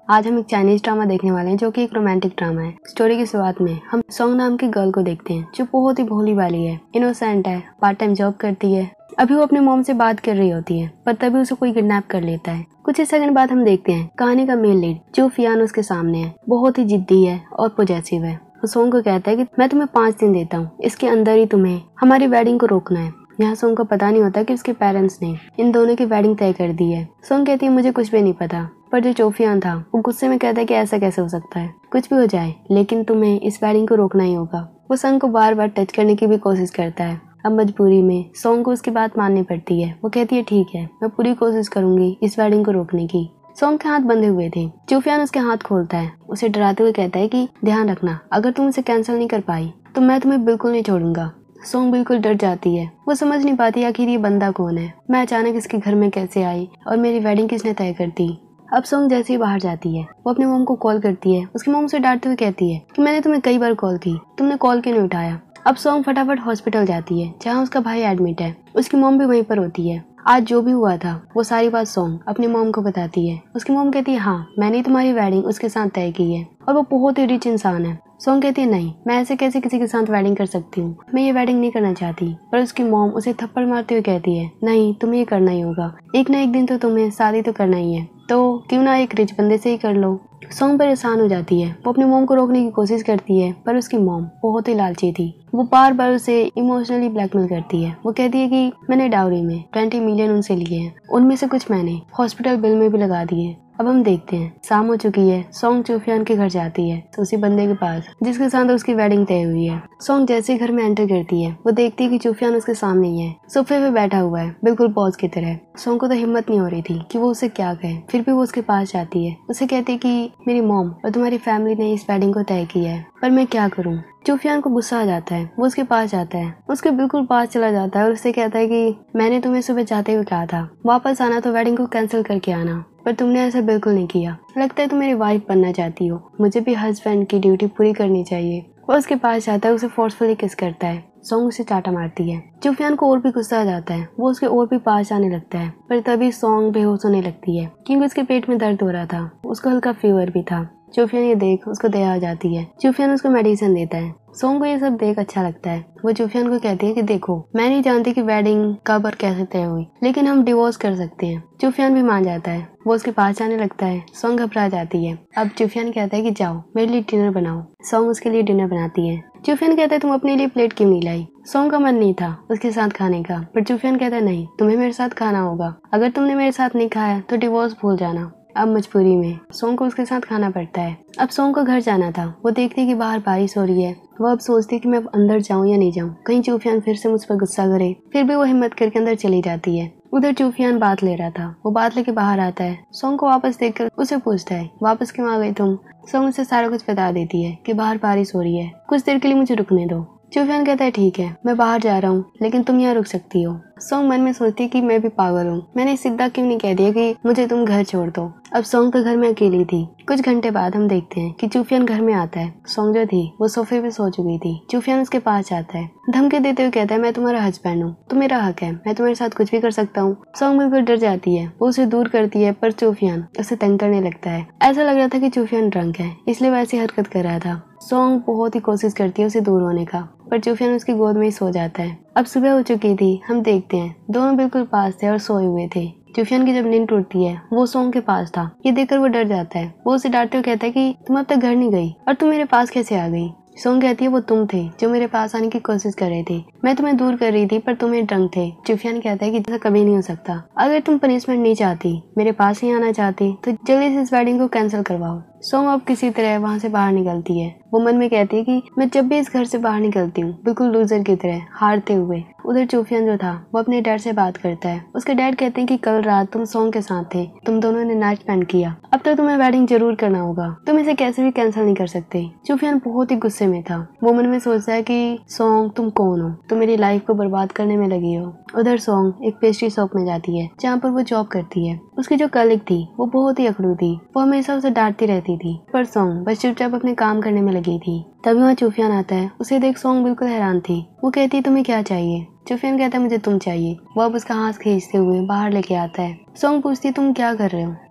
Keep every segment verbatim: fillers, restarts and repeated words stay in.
आज हम एक चाइनीज ड्रामा देखने वाले हैं जो कि एक रोमांटिक ड्रामा है। स्टोरी की शुरुआत में हम सोंग नाम की गर्ल को देखते हैं जो बहुत ही भोली वाली है, इनोसेंट है, पार्ट टाइम जॉब करती है। अभी वो अपने मॉम से बात कर रही होती है पर तभी उसे कोई किडनैप कर लेता है। कुछ ही सेकंड बाद हम देखते हैं कहानी का मेन लीड जो फियान उसके सामने है, बहुत ही जिद्दी है और पॉजेसिव है। वो सोंग को कहता है कि मैं तुम्हें पाँच दिन देता हूँ, इसके अंदर ही तुम्हें हमारी वेडिंग को रोकना है। यहाँ सोंग को पता नहीं होता कि उसके पेरेंट्स ने इन दोनों की वेडिंग तय कर दी है। सोंग कहती है मुझे कुछ भी नहीं पता, पर जो चोफियान था वो गुस्से में कहता है कि ऐसा कैसे हो सकता है, कुछ भी हो जाए लेकिन तुम्हें इस वेडिंग को रोकना ही होगा। वो सोंग को बार बार टच करने की भी कोशिश करता है। अब मजबूरी में सोंग को उसकी बात माननी पड़ती है। वो कहती है ठीक है, मैं पूरी कोशिश करूंगी इस वेडिंग को रोकने की। सोंग के हाथ बंधे हुए थे। चोफियान उसके हाथ खोलता है, उसे डराते हुए कहता है कि ध्यान रखना, अगर तुम इसे कैंसिल नहीं कर पाई तो मैं तुम्हें बिल्कुल नहीं छोड़ूंगा। सोंग बिल्कुल डर जाती है। वो समझ नहीं पाती आखिर ये बंदा कौन है, मैं अचानक इसके घर में कैसे आई और मेरी वेडिंग किसने तय कर दी। अब सोंग जैसे ही बाहर जाती है वो अपनी मॉम को कॉल करती है। उसकी मॉम उसे डांटते हुए कहती है कि मैंने तुम्हें कई बार कॉल की, तुमने कॉल क्यों नहीं उठाया। अब सोंग फटाफट हॉस्पिटल जाती है जहाँ उसका भाई एडमिट है। उसकी मॉम भी वहीं पर होती है। आज जो भी हुआ था वो सारी बात सोंग अपनी मॉम को बताती है। उसकी मॉम कहती है हाँ, मैंने तुम्हारी वेडिंग उसके साथ तय की है और वो बहुत ही रिच इंसान है। सोंग कहती है नहीं, मैं ऐसे कैसे किसी के साथ वेडिंग कर सकती हूँ, मैं ये वेडिंग नहीं करना चाहती। पर उसकी मॉम उसे थप्पड़ मारते हुए कहती है नहीं, तुम्हें ये करना ही होगा, एक ना एक दिन तो तुम्हें शादी तो करना ही है, तो क्यों ना एक रिच बंदे से ही कर लो। सोंग परेशान हो जाती है। वो अपनी मॉम को रोकने की कोशिश करती है पर उसकी मॉम बहुत ही लालची थी। वो बार बार उसे इमोशनली ब्लैकमेल करती है। वो कहती है कि मैंने डाउरी में ट्वेंटी मिलियन उनसे लिए हैं, उनमें से कुछ मैंने हॉस्पिटल बिल में भी लगा दिए। अब हम देखते हैं शाम हो चुकी है। सोंग चोफियान के घर जाती है तो उसी बंदे के पास जिसके साथ उसकी वेडिंग तय हुई है। सोंग जैसे ही घर में एंटर करती है वो देखती है कि चोफियान उसके सामने ही है, सोफे पे बैठा हुआ है, बिल्कुल बॉस की तरह। सोंग को तो हिम्मत नहीं हो रही थी कि वो उसे क्या कहे, फिर भी वो उसके पास जाती है। उसे कहती है कि मेरी मॉम और तुम्हारी फैमिली ने इस वेडिंग को तय किया है, पर मैं क्या करूँ। चोफियान को गुस्सा आ जाता है। वो उसके पास जाता है, उसके बिल्कुल पास चला जाता है और उससे कहता है कि मैंने तुम्हें सुबह जाते हुए कहा था वापस आना तो वेडिंग को कैंसिल करके आना, पर तुमने ऐसा बिल्कुल नहीं किया। लगता है तुम मेरी वाइफ बनना चाहती हो, मुझे भी हस्बैंड की ड्यूटी पूरी करनी चाहिए। वो उसके पास जाता है, उसे फोर्सफुली किस करता है। सोंग उसे चाटा मारती है। चोफियान को और भी गुस्सा आ जाता है। वो उसके और भी पास जाने लगता है पर तभी सोंग बेहोश होने लगती है क्योंकि उसके पेट में दर्द हो रहा था। उसको हल्का फीवर भी था। चोफियान ये देख उसको दया आ जाती है। चोफियान उसको मेडिसिन देता है। सोंग को ये सब देख अच्छा लगता है। वो चोफियान को कहती है कि देखो, मैं नहीं जानती कि वेडिंग कब और कैसे तय हुई, लेकिन हम डिवोर्स कर सकते हैं। चोफियान भी मान जाता है। वो उसके पास जाने लगता है। सोंग घबरा जाती है। अब चोफियान कहता है कि जाओ मेरे लिए डिनर बनाओ। सोंग उसके लिए डिनर बनाती है। चोफियान कहता है तुम अपने लिए प्लेट क्यों नहीं लाई। सोंग का मन नहीं था उसके साथ खाने का, पर चोफियान कहता है नहीं, तुम्हें मेरे साथ खाना होगा, अगर तुमने मेरे साथ नहीं खाया तो डिवोर्स भूल जाना। अब मजबूरी में सोंग को उसके साथ खाना पड़ता है। अब सोंग को घर जाना था। वो देखती है कि बाहर बारिश हो रही है। वो अब सोचती है कि मैं अब अंदर जाऊं या नहीं जाऊं, कहीं चोफियान फिर से मुझ पर गुस्सा करे। फिर भी वो हिम्मत करके अंदर चली जाती है। उधर चोफियान बात ले रहा था। वो बात लेके बाहर आता है। सोंग को वापस देखकर उसे पूछता है वापस क्यों आ गई तुम। सोंग उसे सारा कुछ बता देती है कि बाहर बारिश हो रही है, कुछ देर के लिए मुझे रुकने दो। चोफियान कहता है ठीक है, मैं बाहर जा रहा हूँ लेकिन तुम यहाँ रुक सकती हो। सोंग मन में सोचती है कि मैं भी पागल हूँ, मैंने सीधा क्यों नहीं कह दिया कि मुझे तुम घर छोड़ दो। अब सोंग तो घर में अकेली थी। कुछ घंटे बाद हम देखते हैं कि चोफियान घर में आता है। सोंग जो थी वो सोफे पे सो चुकी थी। चोफियान उसके पास जाता है, धमकी देते हुए कहता है मैं तुम्हारा हस्बैंड हूँ, तो मेरा हक है, मैं तुम्हारे साथ कुछ भी कर सकता हूँ। सोंग बिल्कुल डर जाती है। वो उसे दूर करती है पर चोफियान उसे तंग करने लगता है। ऐसा लग रहा था कि चोफियान ड्रंक है, इसलिए वो ऐसी हरकत कर रहा था। सोंग बहुत ही कोशिश करती है उसे दूर होने का, पर चोफियान उसकी गोद में ही सो जाता है। अब सुबह हो चुकी थी। हम देखते हैं दोनों बिल्कुल पास थे और सोए हुए थे। चोफियान की जब नींद टूटती है वो सोंग के पास था। ये देखकर वो डर जाता है। वो उसे डांटते हुए कहता है कि तुम अब तक घर नहीं गई और तुम मेरे पास कैसे आ गई। सोंग कहती है वो तुम थे जो मेरे पास आने की कोशिश कर रहे थे, मैं तुम्हें दूर कर रही थी पर तुम्हें ड्रंक थे। चोफियान कहता है कि ऐसा कभी नहीं हो सकता, अगर तुम पनिशमेंट नहीं चाहती, मेरे पास ही आना चाहती, तो जल्दी से इस वेडिंग को कैंसिल करवाओ। सोंग अब किसी तरह वहाँ से बाहर निकलती है। वो मन में कहती है कि मैं जब भी इस घर से बाहर निकलती हूँ बिल्कुल लूजर की तरह हारते हुए। उधर चोफियान जो था वो अपने डैड से बात करता है। उसके डैड कहते हैं कि कल रात तुम सोंग के साथ थे, तुम दोनों ने नाइट स्पेंड किया, अब तो तुम्हें वेडिंग जरूर करना होगा, तुम इसे कैसे भी कैंसिल नहीं कर सकते। चोफियान बहुत ही गुस्से में था। वो मन में सोचता है कि सोंग तुम कौन हो, तुम मेरी लाइफ को बर्बाद करने में लगी हो। उधर सोंग एक पेस्ट्री शॉप में जाती है जहाँ पर वो जॉब करती है। उसकी जो कलीग थी वो बहुत ही अखड़ू थी। वो हमेशा उसे डांटती रहती थी, पर सोंग बस चुपचाप अपने काम करने में लगी थी। तभी वहाँ चोफियान आता है। उसे देख सोंग बिल्कुल हैरान थी। वो कहती है तुम्हें क्या चाहिए। चोफियान कहता है मुझे तुम चाहिए। वो अब उसका हाथ खींचते हुए बाहर लेके आता है। सोंग पूछती तुम क्या कर रहे हो।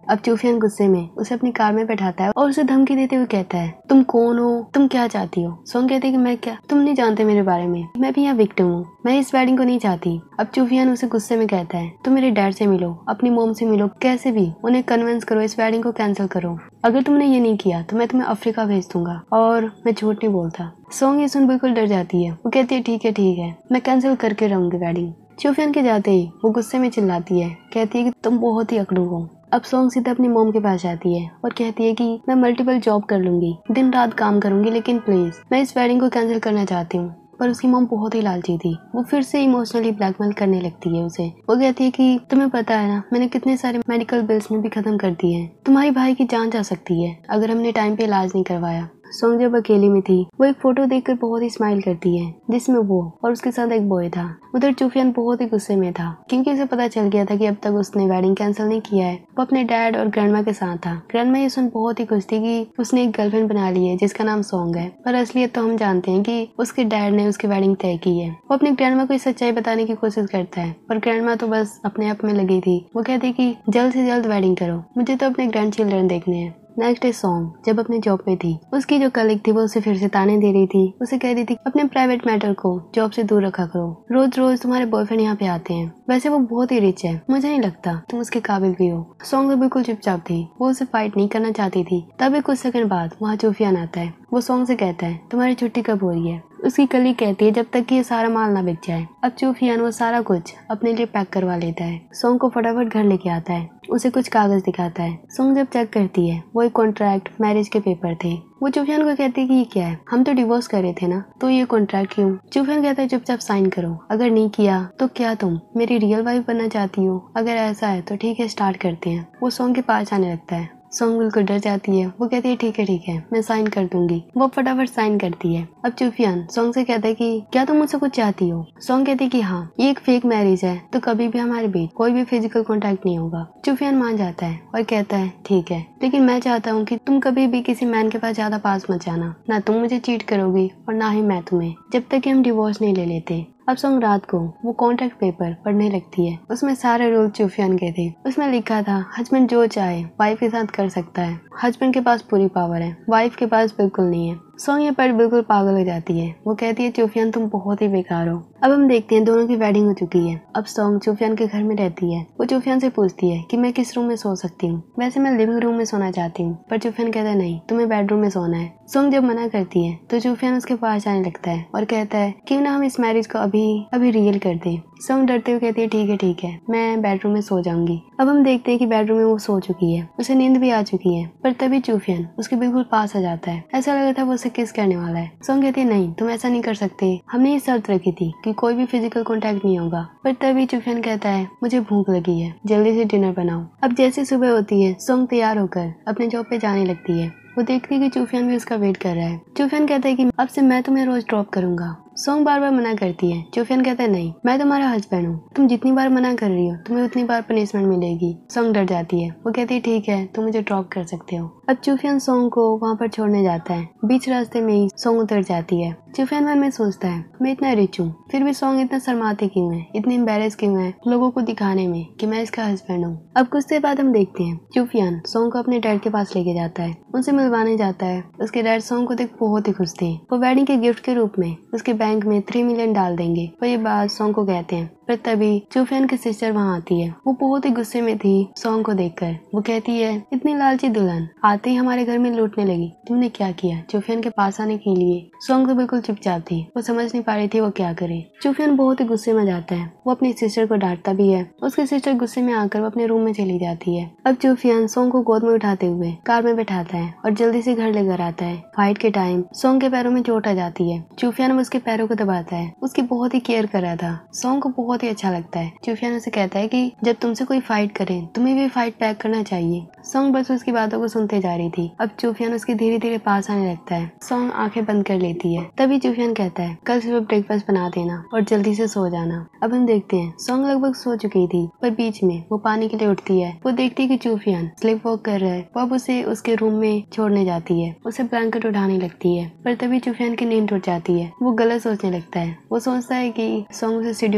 अब चूफियान गुस्से में उसे अपनी कार में बैठाता है और उसे धमकी देते हुए कहता है, तुम कौन हो, तुम क्या चाहती हो। सोंग कहती है कि मैं क्या, तुम नहीं जानते मेरे बारे में, मैं भी यहाँ विक्टिम हूँ, मैं इस वेडिंग को नहीं चाहती। अब चूफियान उसे गुस्से में कहता है, तुम मेरे डैड से मिलो, अपनी मोम से मिलो, कैसे भी उन्हें कन्विंस करो, इस वेडिंग को कैंसिल करो। अगर तुमने ये नहीं किया तो मैं तुम्हें अफ्रीका भेज दूंगा। और मैं झूठ नहीं बोलता। सोंग ये सुन बिल्कुल डर जाती है। वो कहती है, ठीक है ठीक है, मैं कैंसिल करके रहूंगी वेडिंग। चूफियान के जाते ही वो गुस्से में चिल्लाती है, कहती है कि तुम बहुत ही अकड़ू हो। अब सोंग सीधा अपनी मॉम के पास जाती है और कहती है कि मैं मल्टीपल जॉब कर लूंगी, दिन रात काम करूंगी, लेकिन प्लीज मैं इस वेडिंग को कैंसिल करना चाहती हूँ। पर उसकी मॉम बहुत ही लालची थी। वो फिर से इमोशनली ब्लैकमेल करने लगती है उसे। वो कहती है कि तुम्हें पता है ना, मैंने कितने सारे मेडिकल बिल्स में भी खत्म कर दिए हैं, तुम्हारे भाई की जान जा सकती है अगर हमने टाइम पे इलाज नहीं करवाया। सोंग जब अकेली में थी वो एक फोटो देखकर बहुत ही स्माइल करती है, जिसमें वो और उसके साथ एक बॉय था। उधर चूफियान बहुत ही गुस्से में था, क्योंकि उसे पता चल गया था कि अब तक उसने वेडिंग कैंसिल नहीं किया है। वो अपने डैड और ग्रैंडमा के साथ था। ग्रैंडमा ये सुन बहुत ही खुश थी कि उसने एक गर्लफ्रेंड बना ली है जिसका नाम सोंग है, पर असलियत तो हम जानते हैं कि उसके डैड ने उसकी वेडिंग तय की है। वो अपने ग्रैंडमा को सच्चाई बताने की कोशिश करता है, पर ग्रैंडमा तो बस अपने आप में लगी थी। वो कहती कि जल्द से जल्द वेडिंग करो, मुझे तो अपने ग्रैंड चिल्ड्रन देखने हैं। नेक्स्ट डे सोंग जब अपने जॉब पे थी, उसकी जो कलीग थी वो उसे फिर से ताने दे रही थी। उसे कह रही थी अपने प्राइवेट मैटर को जॉब से दूर रखा करो, रोज रोज तुम्हारे बॉयफ्रेंड यहाँ पे आते हैं, वैसे वो बहुत ही रिच है, मुझे नहीं लगता तुम उसके काबिल भी हो। सोंग तो बिल्कुल चुपचाप थी, वो उसे फाइट नहीं करना चाहती थी। तभी कुछ सेकंड बाद वहाँ चूफियान आता है। वो सोंग से कहता है, तुम्हारी छुट्टी कब हो रही है। उसकी कलीग कहती है, जब तक कि ये सारा माल ना बिक जाए। अब चूफियान वो सारा कुछ अपने लिए पैक करवा लेता है। सोंग को फटाफट घर लेके आता है, उसे कुछ कागज दिखाता है। सोंग जब चेक करती है, वो एक कॉन्ट्रैक्ट, मैरिज के पेपर थे। वो चूफियान को कहती है कि ये क्या है, हम तो डिवोर्स कर रहे थे ना, तो ये कॉन्ट्रैक्ट क्यों। चूफियान कहता है, चुपचाप साइन करो, अगर नहीं किया तो क्या तुम मेरी रियल वाइफ बनना चाहती हो। अगर ऐसा है तो ठीक है, स्टार्ट करते हैं। वो सोंग के पास आने लगता है। सोंग बिल्कुल डर जाती है। वो कहती है, ठीक है ठीक है, मैं साइन कर दूंगी। वो फटाफट साइन करती है। अब चूफियान सोंग से कहता है कि क्या तुम मुझसे कुछ चाहती हो। सोंग कहती है कि हाँ, ये एक फेक मैरिज है, तो कभी भी हमारे बीच कोई भी फिजिकल कॉन्टेक्ट नहीं होगा। चूफियान मान जाता है और कहता है, ठीक है, लेकिन मैं चाहता हूँ कि तुम कभी भी किसी मैन के पास ज्यादा पास मत जाना, ना तुम मुझे चीट करोगी और ना ही मैं तुम्हें, जब तक कि हम डिवोर्स नहीं ले लेते। अब सोंग रात को वो कॉन्ट्रैक्ट पेपर पढ़ने लगती है। उसमें सारे रूल चूफियान के थे। उसमें लिखा था, हस्बैंड जो चाहे वाइफ के साथ कर सकता है, हस्बैंड के पास पूरी पावर है, वाइफ के पास बिल्कुल नहीं है। सोंग ये पढ़ बिल्कुल पागल हो जाती है। वो कहती है, चूफियान तुम बहुत ही बेकार हो। अब हम देखते हैं दोनों की वेडिंग हो चुकी है। अब सोंग चूफियान के घर में रहती है। वो चूफियान से पूछती है कि मैं किस रूम में सो सकती हूँ। वैसे मैं लिविंग रूम में सोना चाहती हूँ, पर चूफियान कहता है, नहीं, तुम्हें बेडरूम में सोना है। सोंग जब मना करती है तो चूफियान उसके पास जाने लगता है और कहता है, क्यों ना हम इस मैरिज को अभी अभी रियल कर दें। सोंग डरते हुए कहती है, ठीक है ठीक है, मैं बेडरूम में सो जाऊंगी। अब हम देखते हैं कि बेडरूम में वो सो चुकी है, उसे नींद भी आ चुकी है, पर तभी चूफियान उसके बिल्कुल पास आ जाता है। ऐसा लगा था वो उसे किस करने वाला है। सोंग कहती है, नहीं, तुम ऐसा नहीं कर सकते, हमने ये शर्त रखी थी कि कोई भी फिजिकल कॉन्टेक्ट नहीं होगा। पर तभी चूफियान कहता है, मुझे भूख लगी है, जल्दी से डिनर बनाओ। अब जैसे सुबह होती है, सोंग तैयार होकर अपने जॉब पे जाने लगती है। वो देखती है कि चूफियान भी उसका वेट कर रहा है। चूफियान कहता है कि अब से मैं तुम्हें रोज ड्रॉप करूंगा। सोंग बार बार मना करती है। चूफियान कहता है, नहीं, मैं तुम्हारा हस्बैंड हूँ, तुम जितनी बार मना कर रही हो तुम्हें उतनी बार पनिशमेंट मिलेगी। सोंग डर जाती है। वो कहती है, ठीक है, तुम मुझे ड्रॉप कर सकते हो। अब चूफियान सोंग को वहाँ पर छोड़ने जाता है। बीच रास्ते में ही सोंग उतर जाती है। चूफियान मन में सोचता है, मैं इतना रिच हूँ, फिर भी सोंग इतना शर्माती क्यों है, इतनी एम्बेरस क्यों है लोगों को दिखाने में कि मैं इसका हस्बैंड हूँ। अब कुछ देर बाद हम देखते हैं चूफियान सोंग को अपने डैड के पास लेके जाता है, उनसे मिलवाने जाता है। उसके डैड सोंग को देख बहुत ही खुश थे। वो वेडिंग के गिफ्ट के रूप में उसके बैंक में थ्री मिलियन डाल देंगे। और ये बात सोंग को कहते हैं। पर तभी चूफियान की सिस्टर वहाँ आती है। वो बहुत ही गुस्से में थी सोंग को देखकर। वो कहती है, इतनी लालची दुल्हन आते ही हमारे घर में लूटने लगी, तुमने क्या किया चूफियान के पास आने के लिए। सोंग तो बिल्कुल चुपचाप थी, वो समझ नहीं पा रही थी वो क्या करे। चूफियान बहुत ही गुस्से में जाता है। वो अपनी सिस्टर को डांटता भी है। उसकी सिस्टर गुस्से में आकर वो अपने रूम में चली जाती है। अब चूफियान सोंग को गोद में उठाते हुए कार में बैठाता है और जल्दी से घर लेकर आता है। फाइट के टाइम सोंग के पैरों में चोट आ जाती है। चूफियान उसके पैरों को दबाता है। उसकी बहुत ही केयर कर रहा था। सोंग को बहुत ही अच्छा लगता है। चूफियान उसे कहता है कि जब तुमसे कोई फाइट करे तुम्हें भी फाइट बैक करना चाहिए। सोंग बस उसकी बातों को सुनते जा रही थी। अब चूफियान उसके धीरे धीरे पास आने लगता है। सोंग आंखें बंद कर लेती है। तभी चूफियान कहता है, कल सुबह ब्रेकफास्ट बना देना और जल्दी से सो जाना। अब हम देखते हैं सोंग लगभग सो चुकी थी, पर बीच में वो पानी के लिए उठती है। वो देखती है कि चूफियान स्लिप वॉक कर रहा है। वो अब उसे उसके रूम में छोड़ने जाती है। उसे ब्लैंकेट उठाने लगती है, पर तभी चूफियान की नींद टूट जाती है। वो गलत सोचने लगता है। वो सोचता है कि सोंग उसे सीड्यूस करने की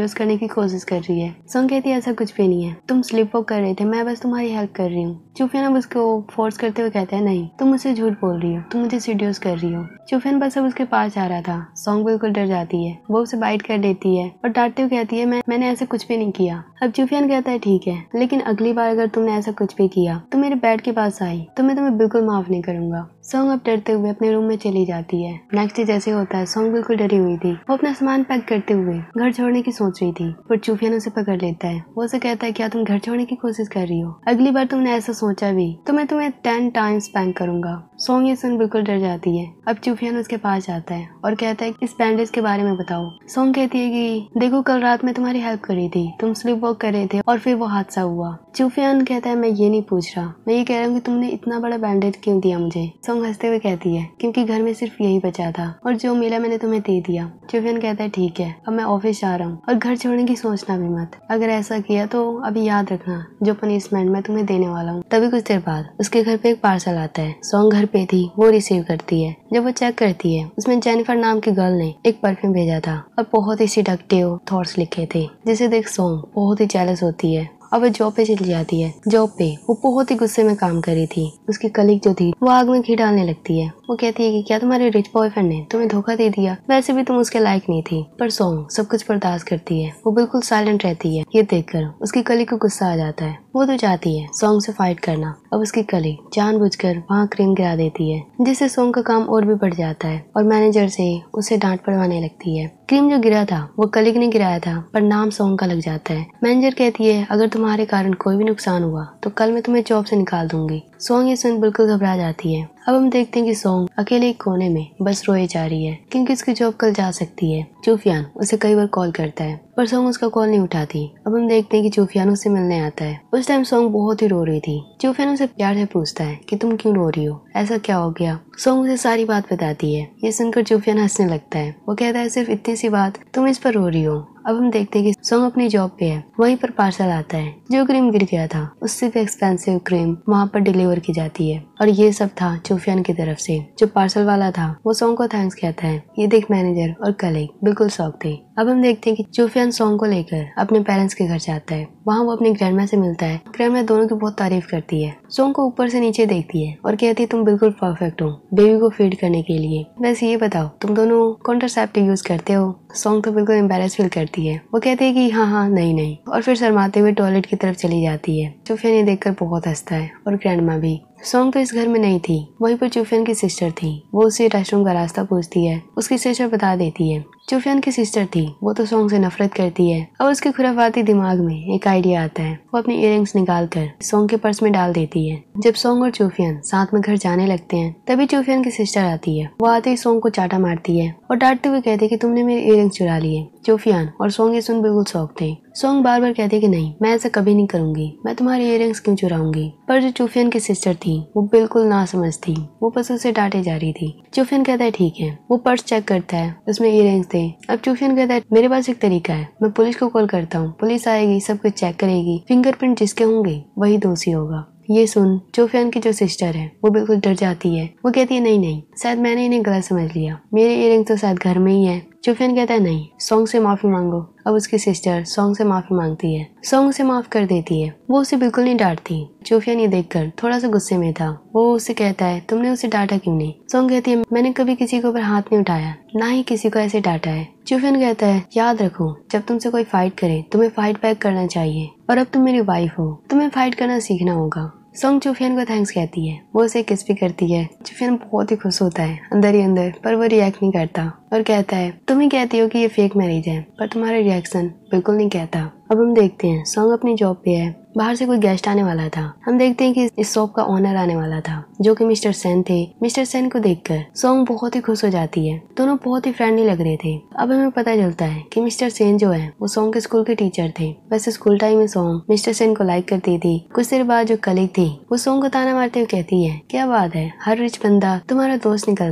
की कोशिश कर रही है। सॉन्ग कहती है ऐसा कुछ भी नहीं है, तुम स्लीप वॉक कर रहे थे, मैं बस तुम्हारी हेल्प कर रही हूँ। चुफियान अब उसको फोर्स करते हुए कहता है नहीं, तुम मुझसे झूठ बोल रही हो, तुम मुझे सीड्यूस कर रही हो। चुफियान बस अब उसके पास आ रहा था। सॉन्ग बिल्कुल डर जाती है, वो उसे बाइट कर देती है और डांटते हुए कहती है मैं मैंने ऐसा कुछ भी नहीं किया। अब चुफियान कहता है ठीक है, लेकिन अगली बार अगर तुमने ऐसा कुछ भी किया तो मेरे बेड के पास आई तो मैं तुम्हें बिल्कुल माफ नहीं करूंगा। सॉन्ग अब डरते हुए अपने रूम में चली जाती है। नेक्स्ट डे जैसे होता है, सॉन्ग बिल्कुल डरी हुई थी। वो अपना सामान पैक करते हुए घर छोड़ने की सोच रही थी, पर चुफियान उसे पकड़ लेता है। वो उसे कहता है क्या तुम घर छोड़ने की कोशिश कर रही हो? अगली बार तुमने ऐसा सोचा भी तो मैं तुम्हें टेन टाइम्स स्पैंक करूंगा। सॉन्ग ये सुन बिल्कुल डर जाती है। अब चुफियान उसके पास जाता है और कहता है इस बैंडेज के बारे में बताओ। सॉन्ग कहती है कि देखो कल रात में तुम्हारी हेल्प करी थी, तुम स्लीप वॉक कर रहे थे और फिर वो हादसा हुआ। चुफियान कहता है मैं ये नहीं पूछ रहा, मैं ये कह रहा हूँ कि तुमने इतना बड़ा बैंडेज क्यों दिया मुझे? सॉन्ग हंसते हुए कहती है क्योंकि घर में सिर्फ यही बचा था और जो मिला मैंने तुम्हें दे दिया। चुफियान कहता है ठीक है, अब मैं ऑफिस जा रहा हूँ और घर छोड़ने की सोचना भी मत। अगर ऐसा किया तो अभी याद रखना जो पनिशमेंट मैं तुम्हें देने वाला हूँ। तभी कुछ देर बाद उसके घर पे एक पार्सल आता है। सॉन्ग घर पे थी, वो रिसीव करती है। जब वो चेक करती है उसमें जेनिफर नाम की गर्ल ने एक परफ्यूम भेजा था और बहुत ही सिडक्टिव थॉट्स लिखे थे, जिसे देख सॉन्ग बहुत ही जेलस होती है। अब वो जॉब पे चली जाती है। जॉब पे वो बहुत ही गुस्से में काम कर रही थी। उसकी कलीग जो थी वो आग में घी डालने लगती है। वो कहती है कि क्या तुम्हारे रिच बॉयफ्रेंड ने तुम्हें धोखा दे दिया? वैसे भी तुम उसके लायक नहीं थी। पर सॉन्ग सब कुछ बर्दाश्त करती है, वो बिल्कुल साइलेंट रहती है। ये देखकर उसकी कलीग को गुस्सा आ जाता है। वो तो चाहती है सॉन्ग से फाइट करना। अब उसकी कलीग जानबूझकर वहाँ क्रीम गिरा देती है, जिससे सॉन्ग का काम और भी बढ़ जाता है और मैनेजर से उसे डांट पड़वाने लगती है। क्रीम जो गिरा था वो कलीग ने गिराया था, पर नाम सॉन्ग का लग जाता है। मैनेजर कहती है अगर तुम्हारे कारण कोई भी नुकसान हुआ तो कल मैं तुम्हें जॉब से निकाल दूंगी। सॉन्ग ये सुन बिल्कुल घबरा जाती है। अब हम देखते हैं कि सॉन्ग अकेले एक कोने में बस रोए जा रही है क्योंकि उसकी जॉब कल जा सकती है। चुफियान उसे कई बार कॉल करता है पर सॉन्ग उसका कॉल नहीं उठाती। अब हम देखते हैं कि चुफियान उससे मिलने आता है। उस टाइम सॉन्ग बहुत ही रो रही थी। चुफियान उसे प्यार से पूछता है कि तुम क्यों रो रही हो, ऐसा क्या हो गया? सॉन्ग उसे सारी बात बताती है। ये सुनकर चुफियान हंसने लगता है। वो कहता है सिर्फ इतनी सी बात, तुम इस पर रो रही हो। अब हम देखते हैं कि सॉन्ग अपनी जॉब पे है। वहीं पर पार्सल आता है। जो क्रीम गिर गया था उससे भी एक्सपेंसिव क्रीम वहाँ पर डिलीवर की जाती है और ये सब था चुफियान की तरफ से। जो पार्सल वाला था वो सॉन्ग को थैंक्स कहता है। ये देख मैनेजर और कलीग बिल्कुल शॉक थे। अब हम देखते हैं कि चुफियान सॉन्ग को लेकर अपने पेरेंट्स के घर जाता है। वहाँ वो अपनी ग्रैंडमा से मिलता है। ग्रैंडमा दोनों की बहुत तारीफ करती है। सॉन्ग को ऊपर से नीचे देखती है और कहती है तुम बिल्कुल परफेक्ट हो बेबी को फीड करने के लिए। वैसे ये बताओ तुम दोनों कॉन्ट्रासेप्टिव यूज करते हो? सॉन्ग तो बिल्कुल एम्बैरेस फील करती है। वो कहती है कि हाँ हाँ नहीं नहीं, और फिर शर्माते हुए टॉयलेट की तरफ चली जाती है। चुफियान ये देखकर बहुत हंसता है और ग्रैंडमा भी। सॉन्ग तो इस घर में नहीं थी, वहीं पर चुफियान की सिस्टर थी। वो उससे रेस्टरूम का रास्ता पूछती है। उसकी सिस्टर बता देती है। चुफियान की सिस्टर थी, वो तो सॉन्ग से नफरत करती है। अब उसके खुराफाती दिमाग में एक आइडिया आता है। वो अपनी इयररिंग्स निकाल कर सॉन्ग के पर्स में डाल देती है। जब सॉन्ग और चुफियान साथ में घर जाने लगते हैं तभी चुफियान की सिस्टर आती है। वो आते ही सॉन्ग को चाटा मारती है और डांटते हुए कहती है कि तुमने मेरे इयररिंग्स चुरा लिए। चुफियान और सॉन्ग ये सुन बिल्कुल शौक थे। सॉन्ग बार बार कहती है कि नहीं मैं ऐसा कभी नहीं करूंगी, मैं तुम्हारे इयररिंग्स क्यों चुराऊंगी? पर जो चुफियान की सिस्टर थी वो बिल्कुल ना समझ थी। वो बस उसे डांटे जा रही थी। चुफियान कहता है ठीक है। वो पर्स चेक करता है, उसमें इयररिंग्स थे। अब चुफियान कहता है मेरे पास एक तरीका है, मैं पुलिस को कॉल करता हूँ, पुलिस आएगी, सब कुछ चेक करेगी, फिंगरप्रिंट जिसके होंगे वही दोषी होगा। ये सुन चुफियान की जो सिस्टर है वो बिल्कुल डर जाती है। वो कहती है नहीं नहीं, शायद मैंने इन्हें गलत समझ लिया, मेरे इयररिंग्स तो शायद घर में ही है। चुफियान कहता है नहीं, सॉन्ग से माफी मांगो। अब उसकी सिस्टर सॉन्ग से माफी मांगती है। सॉन्ग उसे माफ कर देती है। वो उसे बिल्कुल नहीं डांटती। चुफियान ये देखकर थोड़ा सा गुस्से में था। वो उससे कहता है तुमने उसे डांटा क्यों नहीं? सॉन्ग कहती है मैंने कभी किसी के ऊपर हाथ नहीं उठाया, ना ही किसी को ऐसे डांटा है। चुफियान कहता है याद रखो जब तुमसे कोई फाइट करे तुम्हें फाइट बैक करना चाहिए, और अब तुम मेरी वाइफ हो, तुम्हें फाइट करना सीखना होगा। सॉन्ग चुफियान को थैंक्स कहती है। वो उसे किस भी करती है। चुफियान बहुत ही खुश होता है अंदर ही अंदर, पर वो रिएक्ट नहीं करता और कहता है तुम ही कहती हो कि ये फेक मैरिज है, पर तुम्हारा रिएक्शन बिल्कुल नहीं कहता। अब हम देखते हैं सॉन्ग अपनी जॉब पे है। बाहर से कोई गेस्ट आने वाला था। हम देखते हैं कि इस शॉप का ओनर आने वाला था जो कि मिस्टर सेन थे। मिस्टर सेन को देखकर सॉन्ग बहुत ही खुश हो जाती है। दोनों बहुत ही फ्रेंडली लग रहे थे। अब हमें पता चलता है कि मिस्टर सेन जो है वो सॉन्ग के स्कूल के टीचर थे। वैसे स्कूल टाइम में सॉन्ग मिस्टर सेन को लाइक करती थी। कुछ देर बाद जो कलीग थी वो सॉन्ग को ताना मारते हुए कहती है क्या बात है, हर रिच बंदा तुम्हारा दोस्त निकलता है,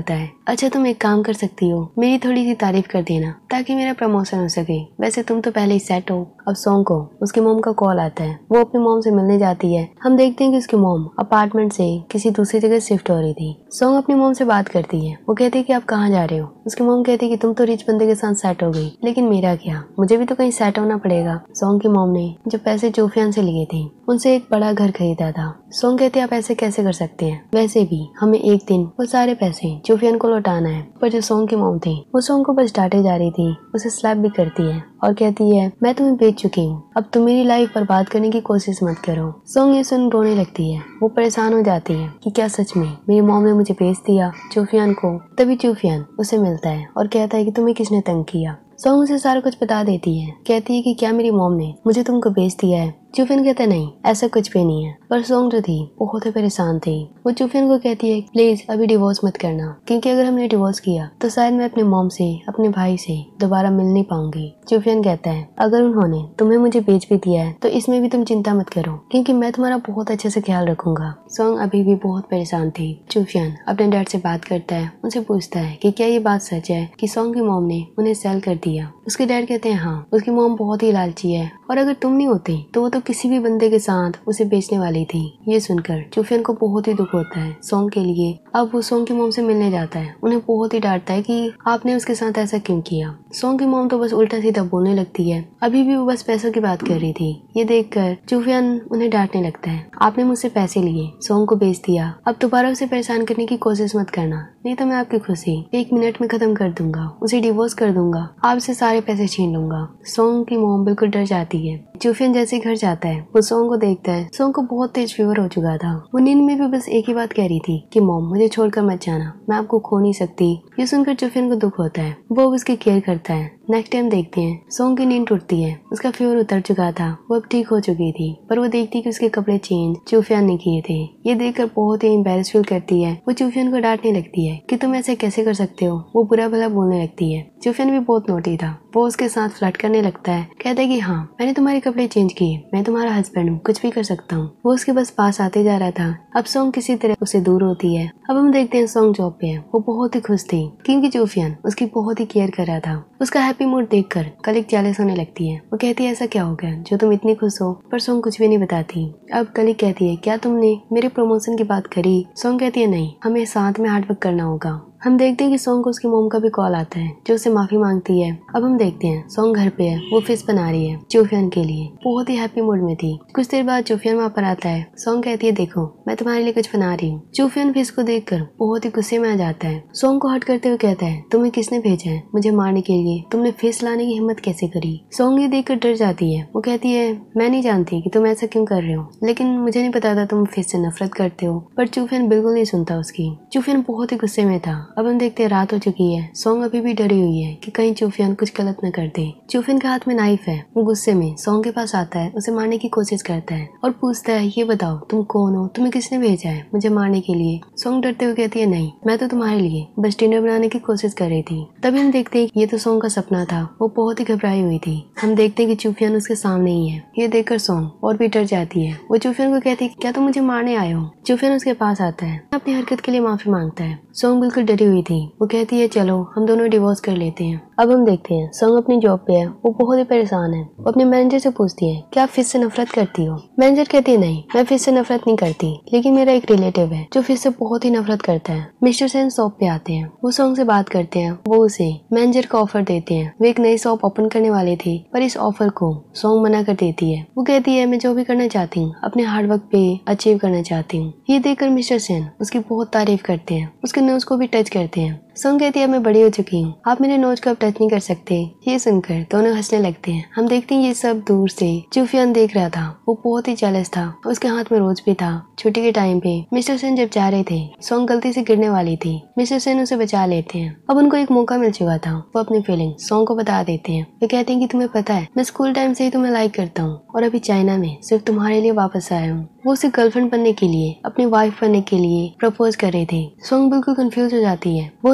अच्छा तुम एक काम कर सकती हो, मेरी थोड़ी सी तारीफ कर देना ताकि मेरा प्रमोशन हो सके। वैसे तुम तो पहले ही सेट हो। अब सॉन्ग को उसकी मॉम का कॉल आता है। वो अपनी मॉम से मिलने जाती है। हम देखते हैं कि उसकी मॉम अपार्टमेंट से किसी दूसरी जगह शिफ्ट हो रही थी। सॉन्ग अपनी मॉम से बात करती है। वो कहती है कि आप कहाँ जा रहे हो। उसकी मॉम कहती है कि तुम तो रिच बंदे के साथ सेट हो गई, लेकिन मेरा क्या, मुझे भी तो कहीं सेट होना पड़ेगा। सॉन्ग की मॉम ने जो पैसे चूफियान से लिए थे उनसे एक बड़ा घर खरीदा था। सॉन्ग कहती है आप ऐसे कैसे कर सकते हैं, वैसे भी हमें एक दिन वो सारे पैसे चूफियान को लौटाना है। पर जो सॉन्ग की मॉम थी वो सॉन्ग को बस डांटे जा रही थी, उसे स्लैप भी करती है और कहती है मैं तुम्हें बेच चुकी हूँ, अब तुम मेरी लाइफ बर्बाद करने की कोशिश मत करो। सॉन्ग ये सुन रोने लगती है। वो परेशान हो जाती है कि क्या सच में मेरी मॉम ने मुझे बेच दिया चूफियान को। तभी चूफियान उसे मिलता है और कहता है कि तुम्हें किसने तंग किया। सॉन्ग उसे सारा कुछ बता देती है। कहती है कि क्या मेरी मॉम ने मुझे तुमको बेच दिया है। चूफियान कहता है नहीं, ऐसा कुछ भी नहीं है। पर सॉन्ग जो थी बहुत ही परेशान थी। वो चूफियान को कहती है प्लीज अभी डिवोर्स मत करना, क्योंकि अगर हमने डिवोर्स किया तो शायद मैं अपने मॉम से अपने भाई से दोबारा मिल नहीं पाऊंगी। चूफियान कहता है अगर उन्होंने तुम्हें मुझे बेच भी दिया है तो इसमें भी तुम चिंता मत करो, क्योंकि मैं तुम्हारा बहुत अच्छे से ख्याल रखूंगा। सॉन्ग अभी भी बहुत परेशान थी। चूफियान अपने डैड से बात करता है। उनसे पूछता है कि क्या ये बात सच है कि सॉन्ग की मॉम ने उन्हें सेल कर दिया। उसके डैड कहते हैं हाँ, उसकी मॉम बहुत ही लालची है और अगर तुम नहीं होते तो वो तो किसी भी बंदे के साथ उसे बेचने वाली थी। ये सुनकर चूफियान को बहुत ही दुख होता है सॉन्ग के लिए। अब वो सॉन्ग की मॉम से मिलने जाता है। उन्हें बहुत ही डांटता है कि आपने उसके साथ ऐसा क्यों किया। सॉन्ग की मॉम तो बस उल्टा सीधा बोलने लगती है। अभी भी वो बस पैसों की बात कर रही थी। ये देखकर चूफियान उन्हें डांटने लगता है। आपने मुझसे पैसे लिए, सॉन्ग को बेच दिया, अब दोबारा उसे परेशान करने की कोशिश मत करना, नहीं तो मैं आपकी खुशी एक मिनट में खत्म कर दूंगा, उसे डिवोर्स कर दूंगा, आपसे सारे पैसे छीन लूंगा। सॉन्ग की मॉम बिल्कुल डर जाती है। चूफियान जैसे घर जाता है वो सॉन्ग को देखता है। सॉन्ग को बहुत तेज फीवर हो चुका था। वो नींद में भी बस एक ही बात कह रही थी कि मॉम मुझे छोड़कर मत जाना, मैं आपको खो नहीं सकती। ये सुनकर चूफियान को दुख होता है। वो उसकी केयर करता है। नेक्स्ट टाइम देखते हैं सॉन्ग की नींद टूटती है। उसका फीवर उतर चुका था, वो अब ठीक हो चुकी थी, पर वो देखती कि उसके कपड़े चेंज चूफियान ने किए थे। ये देखकर बहुत ही एम्बैरेस फील करती है। वो चूफियान को डांटने लगती है कि तुम ऐसे कैसे कर सकते हो। वो बुरा भला बोलने लगती है। चूफियान भी बहुत नोटी था। वो उसके साथ फ्लर्ट करने लगता है। कहता है कि हाँ मैंने तुम्हारे कपड़े चेंज किए, मैं तुम्हारा हस्बैंड हूँ, कुछ भी कर सकता हूँ। वो उसके बस पास आते जा रहा था। अब सॉन्ग किसी तरह उससे दूर होती है। अब हम देखते हैं सॉन्ग जॉब पे है। वो बहुत ही खुश थी क्योंकि चूफियान उसकी बहुत ही केयर कर रहा था। उसका हैप्पी मूड देखकर कलिक जेलस होने लगती है। वो कहती है ऐसा क्या हो गया जो तुम इतनी खुश हो। पर सॉन्ग कुछ भी नहीं बताती। अब कलिक कहती है क्या तुमने मेरे प्रमोशन की बात करी। सॉन्ग कहती है नहीं, हमें साथ में हार्डवर्क करना होगा। हम देखते हैं कि सॉन्ग को उसकी मॉम का भी कॉल आता है जो उसे माफी मांगती है। अब हम देखते हैं सॉन्ग घर पे है। वो फिश बना रही है चूफियान के लिए। बहुत ही हैप्पी मूड में थी। कुछ देर बाद चूफियान वहाँ पर आता है। सॉन्ग कहती है देखो मैं तुम्हारे लिए कुछ बना रही हूँ। चूफियान फिश को देखकर बहुत ही गुस्से में आ जाता है। सॉन्ग को हट करते हुए कहता है तुम्हें किसने भेजा है मुझे मारने के लिए, तुमने फिश लाने की हिम्मत कैसे करी। सॉन्ग ये देखकर डर जाती है। वो कहती है मैं नहीं जानती कि तुम ऐसा क्यों कर रहे हो, लेकिन मुझे नहीं पता था तुम फिश से नफरत करते हो। पर चूफियान बिल्कुल नहीं सुनता उसकी। चूफियान बहुत ही गुस्से में था। अब हम देखते हैं रात हो चुकी है। सॉन्ग अभी भी डरी हुई है कि कहीं चूफियान कुछ गलत न कर दे। चूफियान के हाथ में नाइफ है। वो गुस्से में सॉन्ग के पास आता है, उसे मारने की कोशिश करता है और पूछता है ये बताओ तुम कौन हो, तुम्हें किसने भेजा है मुझे मारने के लिए। सॉन्ग डरते हुए कहती है नहीं, मैं तो तुम्हारे लिए बस डिनर बनाने की कोशिश कर रही थी। तभी हम देखते हैं ये तो सॉन्ग का सपना था। वो बहुत ही घबराई हुई थी। हम देखते हैं कि चूफियान उसके सामने ही है। ये देखकर सॉन्ग और भी डर जाती है। वो चूफियान को कहती है क्या तुम मुझे मारने आए हो। चूफियान उसके पास आता है, अपनी हरकत के लिए माफी मांगता है। सॉन्ग बिल्कुल डरी हुई थी। वो कहती है चलो हम दोनों डिवोर्स कर लेते हैं। अब हम देखते हैं सॉन्ग अपनी जॉब पे है। वो बहुत ही परेशान है। वो अपने मैनेजर से पूछती है क्या आप फिश से नफरत करती हो। मैनेजर कहती है नहीं, मैं फिश से नफरत नहीं करती, लेकिन मेरा एक रिलेटिव है जो फिश से बहुत ही नफरत करता है। मिस्टर सेन शॉप पे आते हैं। वो सॉन्ग से बात करते हैं। वो उसे मैनेजर का ऑफर देते हैं। वो एक नई शॉप ओपन करने वाले थे, पर इस ऑफर को सॉन्ग मना कर देती है। वो कहती है मैं जो भी करना चाहती हूँ अपने हार्डवर्क पे अचीव करना चाहती हूँ। ये देखकर मिस्टर सेन उसकी बहुत तारीफ करते हैं। उसके नोज को भी टच करते हैं। सॉन्ग कहती है मैं बड़ी हो चुकी हूँ, आप मेरे नोज को अब टच नहीं कर सकते। ये सुनकर दोनों हंसने लगते हैं। हम देखते हैं ये सब दूर से चूफियान देख रहा था। वो बहुत ही जेलस था। उसके हाथ में रोज भी था। छुट्टी के टाइम पे मिस्टर सेन जब जा रहे थे, सॉन्ग गलती से गिरने वाली थी। मिस्टर सेन उसे बचा लेते हैं। अब उनको एक मौका मिल चुका था। वो अपनी फीलिंग सॉन्ग को बता देते हैं। वे कहते हैं कि तुम्हें पता है मैं स्कूल टाइम से ही तुम्हें लाइक करता हूँ और अभी चाइना में सिर्फ तुम्हारे लिए वापस आया हूँ। वो उसे गर्लफ्रेंड बनने के लिए, अपनी वाइफ बनने के लिए प्रपोज कर रहे थे। सॉन्ग बिल्कुल कंफ्यूज हो जाती है। वो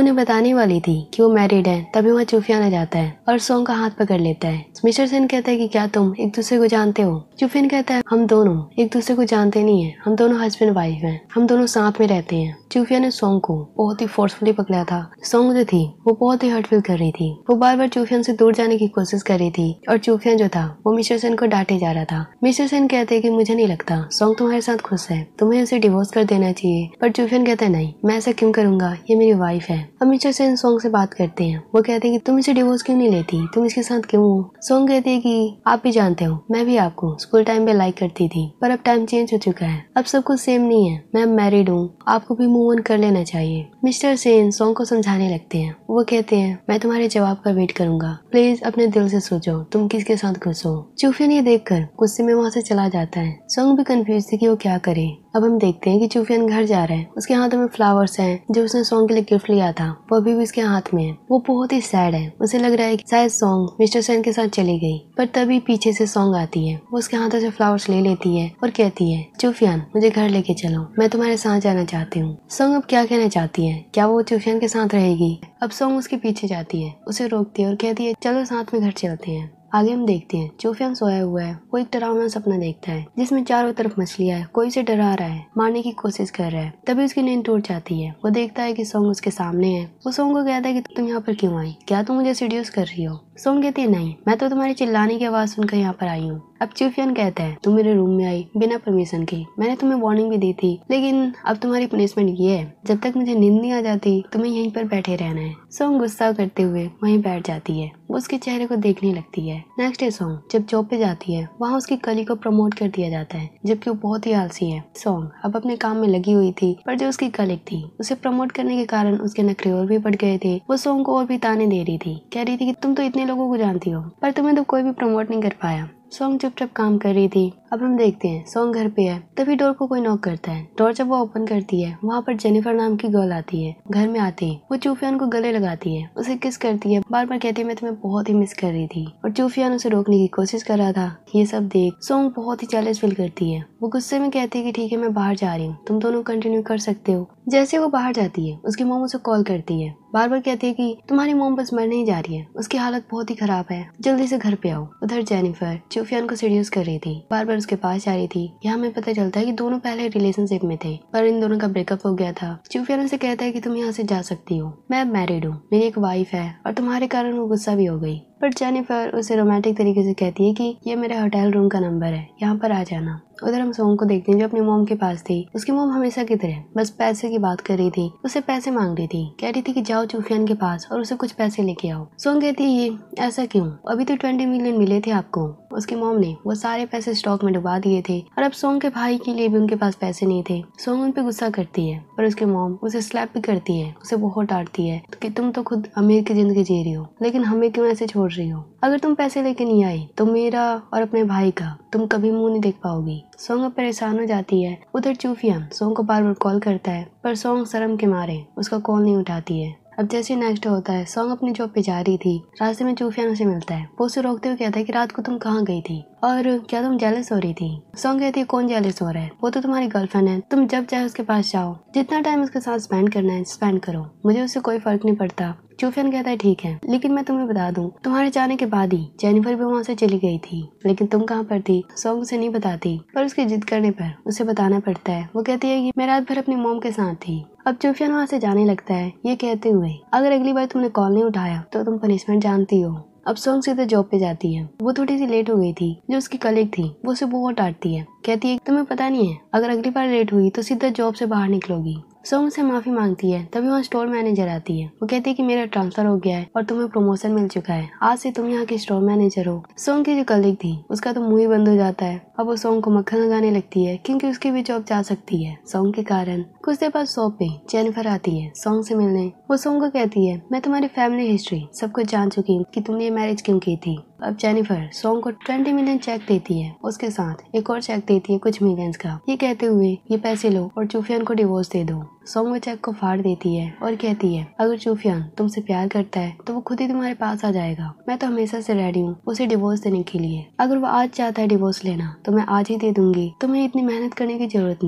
उन्हें बताने वाली थी कि वो मैरिड है, तभी वहाँ चूफियान आ जाता है और सॉन्ग का हाथ पकड़ लेता है। मिस्टर सेन कहता है कि क्या तुम एक दूसरे को जानते हो? चूफियान कहता है हम दोनों एक दूसरे को जानते नहीं है, हम दोनों हस्बैंड वाइफ हैं, हम दोनों साथ में रहते हैं। चूफियान ने सॉन्ग को बहुत ही फोर्सफुली पकड़ा था। सॉन्ग जो थी वो बहुत ही हर्ट फील कर रही थी। वो बार बार चूफियान से दूर जाने की कोशिश कर रही थी और चूफियान जो था वो मिस्टर सेन को डांटे जा रहा था। मिस्टर सेन कहते हैं कि मुझे नहीं लगता सॉन्ग तुम्हारे साथ खुश है, तुम्हें उसे डिवोर्स कर देना चाहिए। पर चूफियान कहता है नहीं, मैं ऐसा क्यों करूंगा, ये मेरी वाइफ है। अब मिस्टर सेन सॉन्ग से बात करते हैं। वो कहते हैं कि तुम इसे डिवोर्स क्यों नहीं लेती, तुम इसके साथ क्यों हो? सॉन्ग कहते हैं कि आप भी जानते हो मैं भी आपको स्कूल टाइम पे लाइक करती थी, पर अब टाइम चेंज हो चुका है, अब सब कुछ सेम नहीं है, मैं मैरिड हूँ, आपको भी मूव ऑन कर लेना चाहिए। मिस्टर सेन सॉन्ग को समझाने लगते हैं। वो कहते हैं मैं तुम्हारे जवाब का वेट करूंगा, प्लीज अपने दिल से सोचो तुम किसके साथ खुश हो। चूफियान ये देखकर गुस्से में वहाँ से चला जाता है। सॉन्ग भी कंफ्यूज थी कि वो क्या करे। अब हम देखते हैं कि चूफियान घर जा रहा है। उसके हाथों में फ्लावर्स हैं जो उसने सॉन्ग के लिए गिफ्ट लिया था, वो अभी भी उसके हाथ में है। वो बहुत ही सैड है। उसे लग रहा है कि शायद सॉन्ग मिस्टर सेन के साथ चली गई, पर तभी पीछे से सॉन्ग आती है। वो उसके हाथों से फ्लावर्स ले लेती है और कहती है चूफियान मुझे घर लेके चलो, मैं तुम्हारे साथ जाना चाहती हूँ। सॉन्ग अब क्या कहना चाहती है, क्या वो चूफियान के साथ रहेगी? अब सॉन्ग उसके पीछे जाती है, उसे रोकती है और कहती है चलो साथ में घर चलते हैं। आगे हम देखते हैं चूफियान सोया हुआ है। वो एक डरावना सपना देखता है जिसमें चारों तरफ मछलियां है, कोई उसे डरा रहा है, मारने की कोशिश कर रहा है। तभी उसकी नींद टूट जाती है। वो देखता है कि सॉन्ग उसके सामने है। वो सॉन्ग को कहता है कि तुम यहाँ पर क्यों आई, क्या तुम मुझे सीड्यूस कर रही हो? सॉन्ग कहती है नहीं, मैं तो तुम्हारी चिल्लाने की आवाज सुनकर यहाँ पर आई हूँ। अब चूफियान कहता है तुम मेरे रूम में आई बिना परमिशन के, मैंने तुम्हें वार्निंग भी दी थी, लेकिन अब तुम्हारी पनिशमेंट ये है जब तक मुझे नींद नहीं आ जाती तुम्हें यहीं पर बैठे रहना है। सॉन्ग गुस्सा करते हुए वहीं बैठ जाती है। वो उसके चेहरे को देखने लगती है। नेक्स्ट डे सॉन्ग जब जॉब पे जाती है, वहाँ उसकी कली को प्रमोट कर दिया जाता है, जबकि वो बहुत ही आलसी है। सॉन्ग अब अपने काम में लगी हुई थी, पर जो उसकी कलीग थी उसे प्रमोट करने के कारण उसके नखरे और भी बढ़ गए थे। वो सॉन्ग को और भी ताने दे रही थी, कह रही थी कि तुम तो इतने लोगों को जानती हो, पर तुम्हें तो कोई भी प्रमोट नहीं कर पाया। सॉन्ग चुपचाप काम कर रही थी। अब हम देखते हैं सॉन्ग घर पे है, तभी डोर को कोई नॉक करता है। डोर जब वो ओपन करती है, वहाँ पर जेनिफर नाम की गर्ल आती है। घर में आते ही वो चूफियान को गले लगाती है, उसे किस करती है, बार बार कहती है मैं तुम्हें बहुत ही मिस कर रही थी, और चूफियान उसे रोकने की कोशिश कर रहा था। ये सब देख सॉन्ग बहुत ही जेलस फील करती है। वो गुस्से में कहती है कि ठीक है मैं बाहर जा रही हूँ, तुम दोनों कंटिन्यू कर सकते हो। जैसे वो बाहर जाती है, उसकी मोम उसे कॉल करती है, बार बार कहती है कि तुम्हारी मोम बस मरने ही जा रही है, उसकी हालत बहुत ही खराब है, जल्दी से घर पे आओ। उधर जेनिफर चूफियान को सीड्यूस कर रही थी, बार बार उसके पास जा रही थी। यहाँ हमें पता चलता है कि दोनों पहले रिलेशनशिप में थे, पर इन दोनों का ब्रेकअप हो गया था। चूफियान से कहता है कि तुम यहाँ से जा सकती हो, मैं अब मैरिड हूँ, मेरी एक वाइफ है, और तुम्हारे कारण वो गुस्सा भी हो गई। पर जेनिफर उसे रोमांटिक तरीके से कहती है कि ये मेरे होटल रूम का नंबर है, यहाँ पर आ जाना। उधर हम सॉन्ग को देखते हैं जो अपनी मोम के पास थी। उसकी मोम हमेशा की तरह बस पैसे की बात कर रही थी, उसे पैसे मांग रही थी, कह रही थी कि जाओ चूफियान के पास और उसे कुछ पैसे लेके आओ। सॉन्ग कहती है ये ऐसा क्यों, अभी तो ट्वेंटी मिलियन मिले थे आपको। उसकी मोम ने वो सारे पैसे स्टॉक में डुबा दिए थे और अब सॉन्ग के भाई के लिए भी उनके पास पैसे नहीं थे। सॉन्ग उन पे गुस्सा करती है, पर उसकी मोम उसे स्लैप भी करती है, उसे बहुत डांटती है कि तुम तो खुद अमीर की जिंदगी जी रही हो, लेकिन हमें क्यों ऐसे छोड़ रही हो? अगर तुम पैसे लेके नहीं आई तो मेरा और अपने भाई का तुम कभी मुंह नहीं देख पाओगी। सॉन्ग अब परेशान हो जाती है। उधर चूफियान सॉन्ग को बार बार कॉल करता है, पर सॉन्ग शर्म के मारे उसका कॉल नहीं उठाती है। अब जैसे नेक्स्ट होता है, सॉन्ग अपनी जॉब पे जा रही थी। रास्ते में चूफियान उसे मिलता है। वो उसे रोकते हुए कहता है कि रात को तुम कहाँ गई थी और क्या तुम जेलस हो रही थी? सॉन्ग कहती है कौन जेलस हो रहा है, वो तो तुम्हारी गर्लफ्रेंड है, तुम जब चाहे उसके पास जाओ, जितना टाइम उसके साथ स्पेंड करना है स्पेंड करो, मुझे उससे कोई फर्क नहीं पड़ता। चूफियान कहता है ठीक है, लेकिन मैं तुम्हें बता दूं, तुम्हारे जाने के बाद ही जेनिफर भी वहाँ से चली गई थी, लेकिन तुम कहाँ पर थी? सॉन्ग उसे नहीं बताती, पर उसकी जिद करने पर उसे बताना पड़ता है। वो कहती है कि मैं रात भर अपनी मोम के साथ थी। अब चूफियान वहाँ से जाने लगता है, ये कहते हुए अगर अगली बार तुमने कॉल नहीं उठाया तो तुम पनिशमेंट जानती हो। अब सॉन्ग सीधे जॉब पे जाती है। वो थोड़ी सी लेट हो गई थी। जो उसकी कलीग थी वो उसे बहुत डांटती है, कहती है तुम्हें पता नहीं है, अगर अगली बार लेट हुई तो सीधा जॉब से बाहर निकलोगी। सॉन्ग से माफी मांगती है, तभी वहाँ स्टोर मैनेजर आती है। वो कहती है कि मेरा ट्रांसफर हो गया है और तुम्हें प्रमोशन मिल चुका है, आज से तुम यहाँ की स्टोर मैनेजर हो। सॉन्ग की जो कलीग थी उसका तो मुंह ही बंद हो जाता है। अब वो सॉन्ग को मक्खन लगाने लगती है क्योंकि उसकी भी जॉब जा सकती है सॉन्ग के कारण। कुछ देर बाद शॉप पे जेनिफर आती है सॉन्ग से मिलने। वो सॉन्ग को कहती है मैं तुम्हारी फैमिली हिस्ट्री सब कुछ जान चुकी हूँ कि तुमने ये मैरिज क्यों की थी। अब जेनिफर सॉन्ग को ट्वेंटी मिलियन चेक देती है, उसके साथ एक और चेक देती है कुछ मिलियंस का, ये कहते हुए ये पैसे लो और चूफियान को डिवोर्स दे दो। सॉन्ग वो चेक को फाड़ देती है और कहती है अगर चूफियान तुमसे प्यार करता है तो वो खुद ही तुम्हारे पास आ जाएगा, मैं तो हमेशा से रेडी हूँ उसे डिवोर्स देने के लिए। अगर वो आज चाहता है डिवोर्स लेना तो मैं आज ही दे दूंगी, तुम्हें इतनी मेहनत करने की जरूरत नहीं।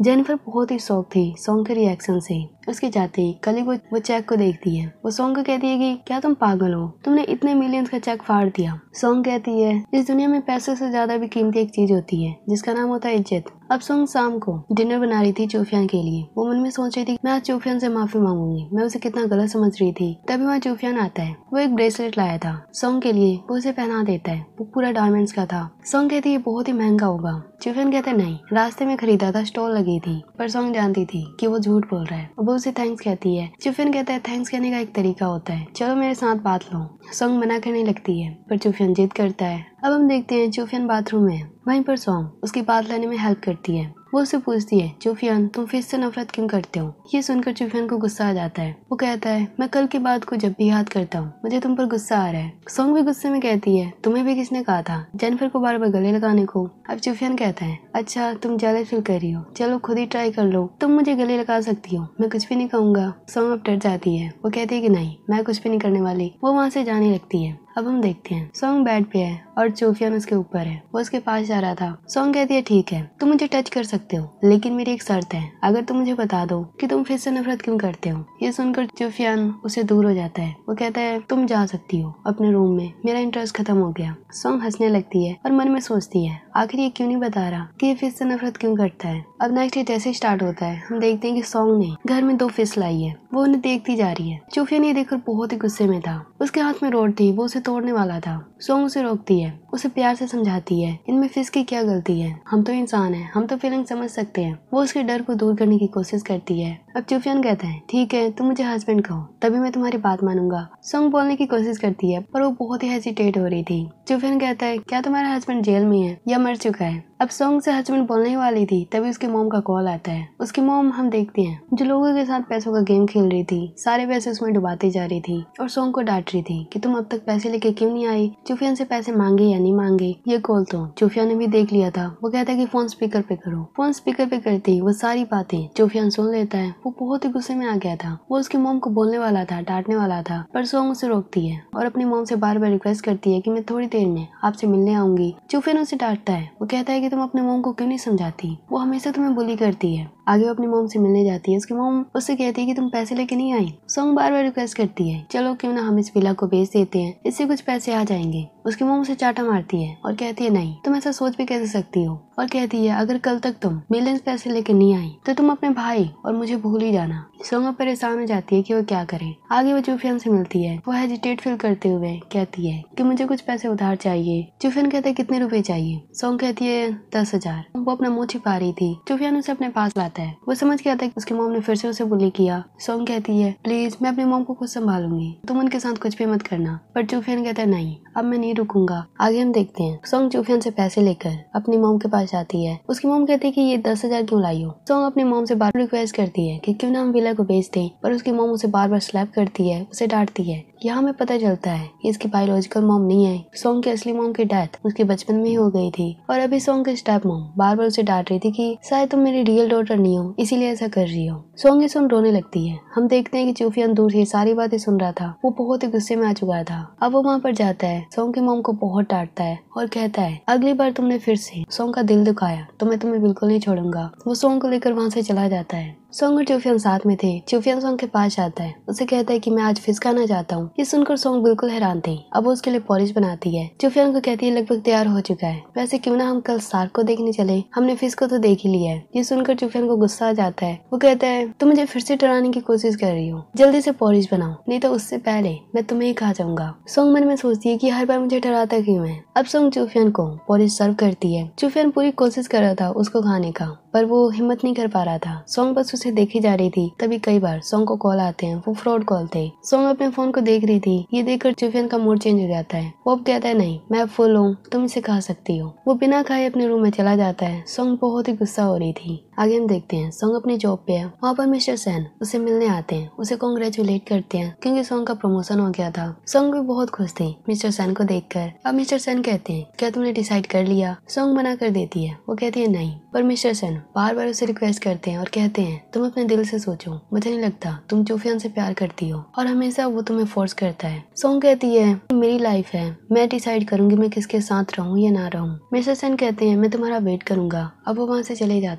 जेनिफर बहुत ही शौक थी सॉन्ग के रिएक्शन से। उसके जाते ही कली वो वो चेक को देखती है। वो सॉन्ग को कहती है कि क्या तुम पागल हो, तुमने इतने मिलियंस का चेक फाड़ दिया। सॉन्ग कहती है इस दुनिया में पैसे से ज्यादा भी कीमती एक चीज होती है जिसका नाम होता है इज्जत। अब सॉन्ग शाम को डिनर बना रही थी चूफियान के लिए। वो मन में सोच रही थी मैं आज चूफियान से माफी मांगूंगी, मैं उसे कितना गलत समझ रही थी। तभी वहाँ चूफियान आता है। वो एक ब्रेसलेट लाया था सॉन्ग के लिए, वो उसे पहना देता है। वो पूरा डायमंड्स का था। सॉन्ग कहती है बहुत ही महंगा होगा। चूफियान कहता है नहीं, रास्ते में खरीदा था, स्टॉल लगी थी। पर सॉन्ग जानती थी कि वो झूठ बोल रहा है। वो उसे थैंक्स कहती है। चूफियान कहता है थैंक्स कहने का एक तरीका होता है, चलो मेरे साथ बात लो। सॉन्ग मना करने लगती है पर चूफियान जिद करता है। अब हम देखते हैं चूफियान बाथरूम में, वहीं पर सॉन्ग उसकी बात लेने में हेल्प करती है। वो उससे पूछती है चूफियान तुम फिश से नफरत क्यों करते हो। ये सुनकर चूफियान को गुस्सा आ जाता है। वो कहता है मैं कल की बात को जब भी याद करता हूँ मुझे तुम पर गुस्सा आ रहा है। सॉन्ग भी गुस्से में कहती है तुम्हें भी किसने कहा था जेनिफर को बार बार गले लगाने को। अब चूफियान कहता है अच्छा तुम जेलस फील कर रही हो, चलो खुद ही ट्राई कर लो, तुम मुझे गले लगा सकती हो, मैं कुछ भी नहीं कहूंगा। सॉन्ग अब डर जाती है। वो कहती है कि नहीं मैं कुछ भी नहीं करने वाली। वो वहाँ से जाने लगती है। अब हम देखते हैं सॉन्ग बेड पे है और चूफियान उसके ऊपर है। वो उसके पास जा रहा था। सॉन्ग कहती है ठीक है तुम मुझे टच कर सकते हो, लेकिन मेरी एक शर्त है, अगर तुम मुझे बता दो कि तुम फिर से नफरत क्यों करते हो। ये सुनकर चूफियान उससे दूर हो जाता है। वो कहता है तुम जा सकती हो अपने रूम में, मेरा इंटरेस्ट खत्म हो गया। सॉन्ग हंसने लगती है और मन में सोचती है आखिर ये क्यों नहीं बता रहा कि ये फिर से नफरत क्यों करता है। अब नेक्स्ट डे जैसे स्टार्ट होता है हम देखते हैं कि सॉन्ग ने घर में दो फिश लाई है। वो उन्हें देखती जा रही है। चूफियान ये देखकर बहुत ही गुस्से में था। उसके हाथ में रोड थी, वो उसे तोड़ने वाला था। सॉन्ग उसे रोकती है, उसे प्यार से समझाती है इनमें फिश की क्या गलती है, हम तो इंसान हैं, हम तो फीलिंग समझ सकते हैं। वो उसके डर को दूर करने की कोशिश करती है। अब चूफियान कहता है ठीक है तुम मुझे हस्बैंड कहो तभी मैं तुम्हारी बात मानूंगा। सॉन्ग बोलने की कोशिश करती है पर वो बहुत ही हेजिटेट हो रही थी। चूफियान कहता है क्या तुम्हारा हस्बैंड जेल में है या मर चुका है। अब सॉन्ग से हस्बैंड बोलने ही वाली थी तभी उसकी मॉम का कॉल आता है। उसकी मॉम हम देखते हैं जो लोगों के साथ पैसों का गेम खेल रही थी, सारे पैसे उसमें डुबाती जा रही थी और सॉन्ग को डांट रही थी कि तुम अब तक पैसे लेके क्यों नहीं आई, चूफियान से पैसे मांगे या नहीं मांगे। ये कॉल तो चूफियान ने भी देख लिया था। वो कहता है कि फोन स्पीकर पे करो। फोन स्पीकर पे करते ही वो सारी बातें चूफियान सुन लेता है। वो बहुत ही गुस्से में आ गया था। वो उसकी मॉम को बोलने वाला था, डांटने वाला था, पर सॉन्ग उसे रोकती है और अपनी मॉम से बार बार रिक्वेस्ट करती है कि मैं थोड़ी देर में आपसे मिलने आऊंगी। चूफियान उसे डांटता है। वो कहता है कि तुम अपने मॉम को क्यों नहीं समझाती, वो हमेशा तुम्हें बुली करती है। आगे वो अपनी मॉम से मिलने जाती है। उसकी मॉम उससे कहती है कि तुम पैसे लेके नहीं आई। सॉन्ग बार बार रिक्वेस्ट करती है चलो क्यों ना हम इस विला को बेच देते हैं, इससे कुछ पैसे आ जाएंगे। उसकी मॉम उसे चाटा मारती है और कहती है नहीं तुम ऐसा सोच भी कैसे सकती हो, और कहती है अगर कल तक तुम मिलियंस पैसे लेके नहीं आई तो तुम अपने भाई और मुझे भूल ही जाना। सॉन्ग परेशान हो जाती है कि वो क्या करे। आगे वो चूफियान से मिलती है। वो हेजिटेट फील करते हुए कहती है कि मुझे कुछ पैसे उधार चाहिए। चूफियान कहता है कितने रुपए चाहिए। सॉन्ग कहती है दस हजार। वो अपना मुंह छिपा रही थी। चूफियान उसे अपने पास लाता है। वो समझ गया था कि उसकी मॉम ने फिर से उसे बुली किया। सॉन्ग कहती है प्लीज मैं अपनी मॉम को खुद संभालूंगी, तुम उनके साथ कुछ भी मत करना। पर चूफियान कहता है नहीं अब मैं नहीं रुकूंगा। आगे हम देखते हैं सॉन्ग चूफियान से पैसे लेकर अपनी मॉम के पास जाती है। उसकी मॉम कहती है कि ये दस हजार क्यों लाई हो। सॉन्ग अपनी मॉम से बार रिक्वेस्ट करती है कि क्यों ना हम विला को बेच दें, पर उसकी मॉम उसे बार बार स्लैप करती है, उसे डांटती है। यहाँ हमें पता चलता है कि इसकी बायोलॉजिकल मॉम नहीं है। सॉन्ग की असली मॉम की डेथ उसके बचपन में ही हो गई थी और अभी सॉन्ग की स्टेप मॉम बार बार उसे डांट रही थी कि शायद तुम मेरी रियल डॉटर नहीं हो इसीलिए ऐसा कर रही हो। सॉन्ग ये सुन रोने लगती है। हम देखते हैं कि चूफियान दूर से सारी बातें सुन रहा था। वो बहुत ही गुस्से में आ चुका था। अब वो वहाँ पर जाता है, सॉन्ग की मॉम को बहुत डांटता है और कहता है अगली बार तुमने फिर से सॉन्ग का दिल दुखाया तो मैं तुम्हें बिल्कुल नहीं छोड़ूंगा। वो सॉन्ग को लेकर वहाँ से चला जाता है। सॉन्ग और चूफियान साथ में थे। चूफियान सॉन्ग के पास जाता है, उसे कहता है कि मैं आज फिश खाना चाहता हूँ। ये सुनकर सॉन्ग बिल्कुल हैरान थी। अब वो उसके लिए पॉलिश बनाती है। चूफियान को कहती है लगभग तैयार हो चुका है, वैसे क्यों ना हम कल शार्क को देखने चले, हमने फिश को तो देख ही लिया है। ये सुनकर चूफियान को गुस्सा आ जाता है। वो कहता है तुम मुझे फिर से डराने की कोशिश कर रही हो, जल्दी से पॉलिश बनाओ नहीं तो उससे पहले मैं तुम्हें ही खा जाऊंगा। सॉन्ग मन में सोचती है कि हर बार मुझे डराता क्यों है। अब सॉन्ग चूफियान को पॉलिश सर्व करती है। चूफियान पूरी कोशिश कर रहा था उसको खाने का, पर वो हिम्मत नहीं कर पा रहा था। सॉन्ग बस उसे देखी जा रही थी। तभी कई बार सॉन्ग को कॉल आते हैं, वो फ्रॉड कॉल थे। सॉन्ग अपने फोन को देख रही थी। ये देखकर चूफियान का मूड चेंज हो जाता है। वो अब कहता है नहीं मैं फुल हूँ, तुम इसे खा सकती हो। वो बिना खाए अपने रूम में चला जाता है। सॉन्ग बहुत ही गुस्सा हो रही थी। आगे हम देखते हैं सॉन्ग अपनी जॉब पे है। वहाँ पर मिस्टर सेन उसे मिलने आते हैं, उसे कॉन्ग्रेचुलेट करते हैं क्योंकि सॉन्ग का प्रमोशन हो गया था। सॉन्ग भी बहुत खुश थे मिस्टर सेन को देखकर। अब मिस्टर सेन कहते हैं क्या तुमने डिसाइड कर लिया। सॉन्ग मना कर देती है। वो कहती है नहीं, पर मिस्टर सेन बार बार उसे रिक्वेस्ट करते हैं और कहते हैं तुम अपने दिल से सोचो, मुझे नहीं लगता तुम चूफियान से प्यार करती हो और हमेशा वो तुम्हें फोर्स करता है। सॉन्ग कहती है मेरी लाइफ है, मैं डिसाइड करूंगी मैं किसके साथ रहूं या ना रहूं। मिस्टर सेन कहते हैं मैं तुम्हारा वेट करूंगा। अब वो वहाँ से चले जाते हैं।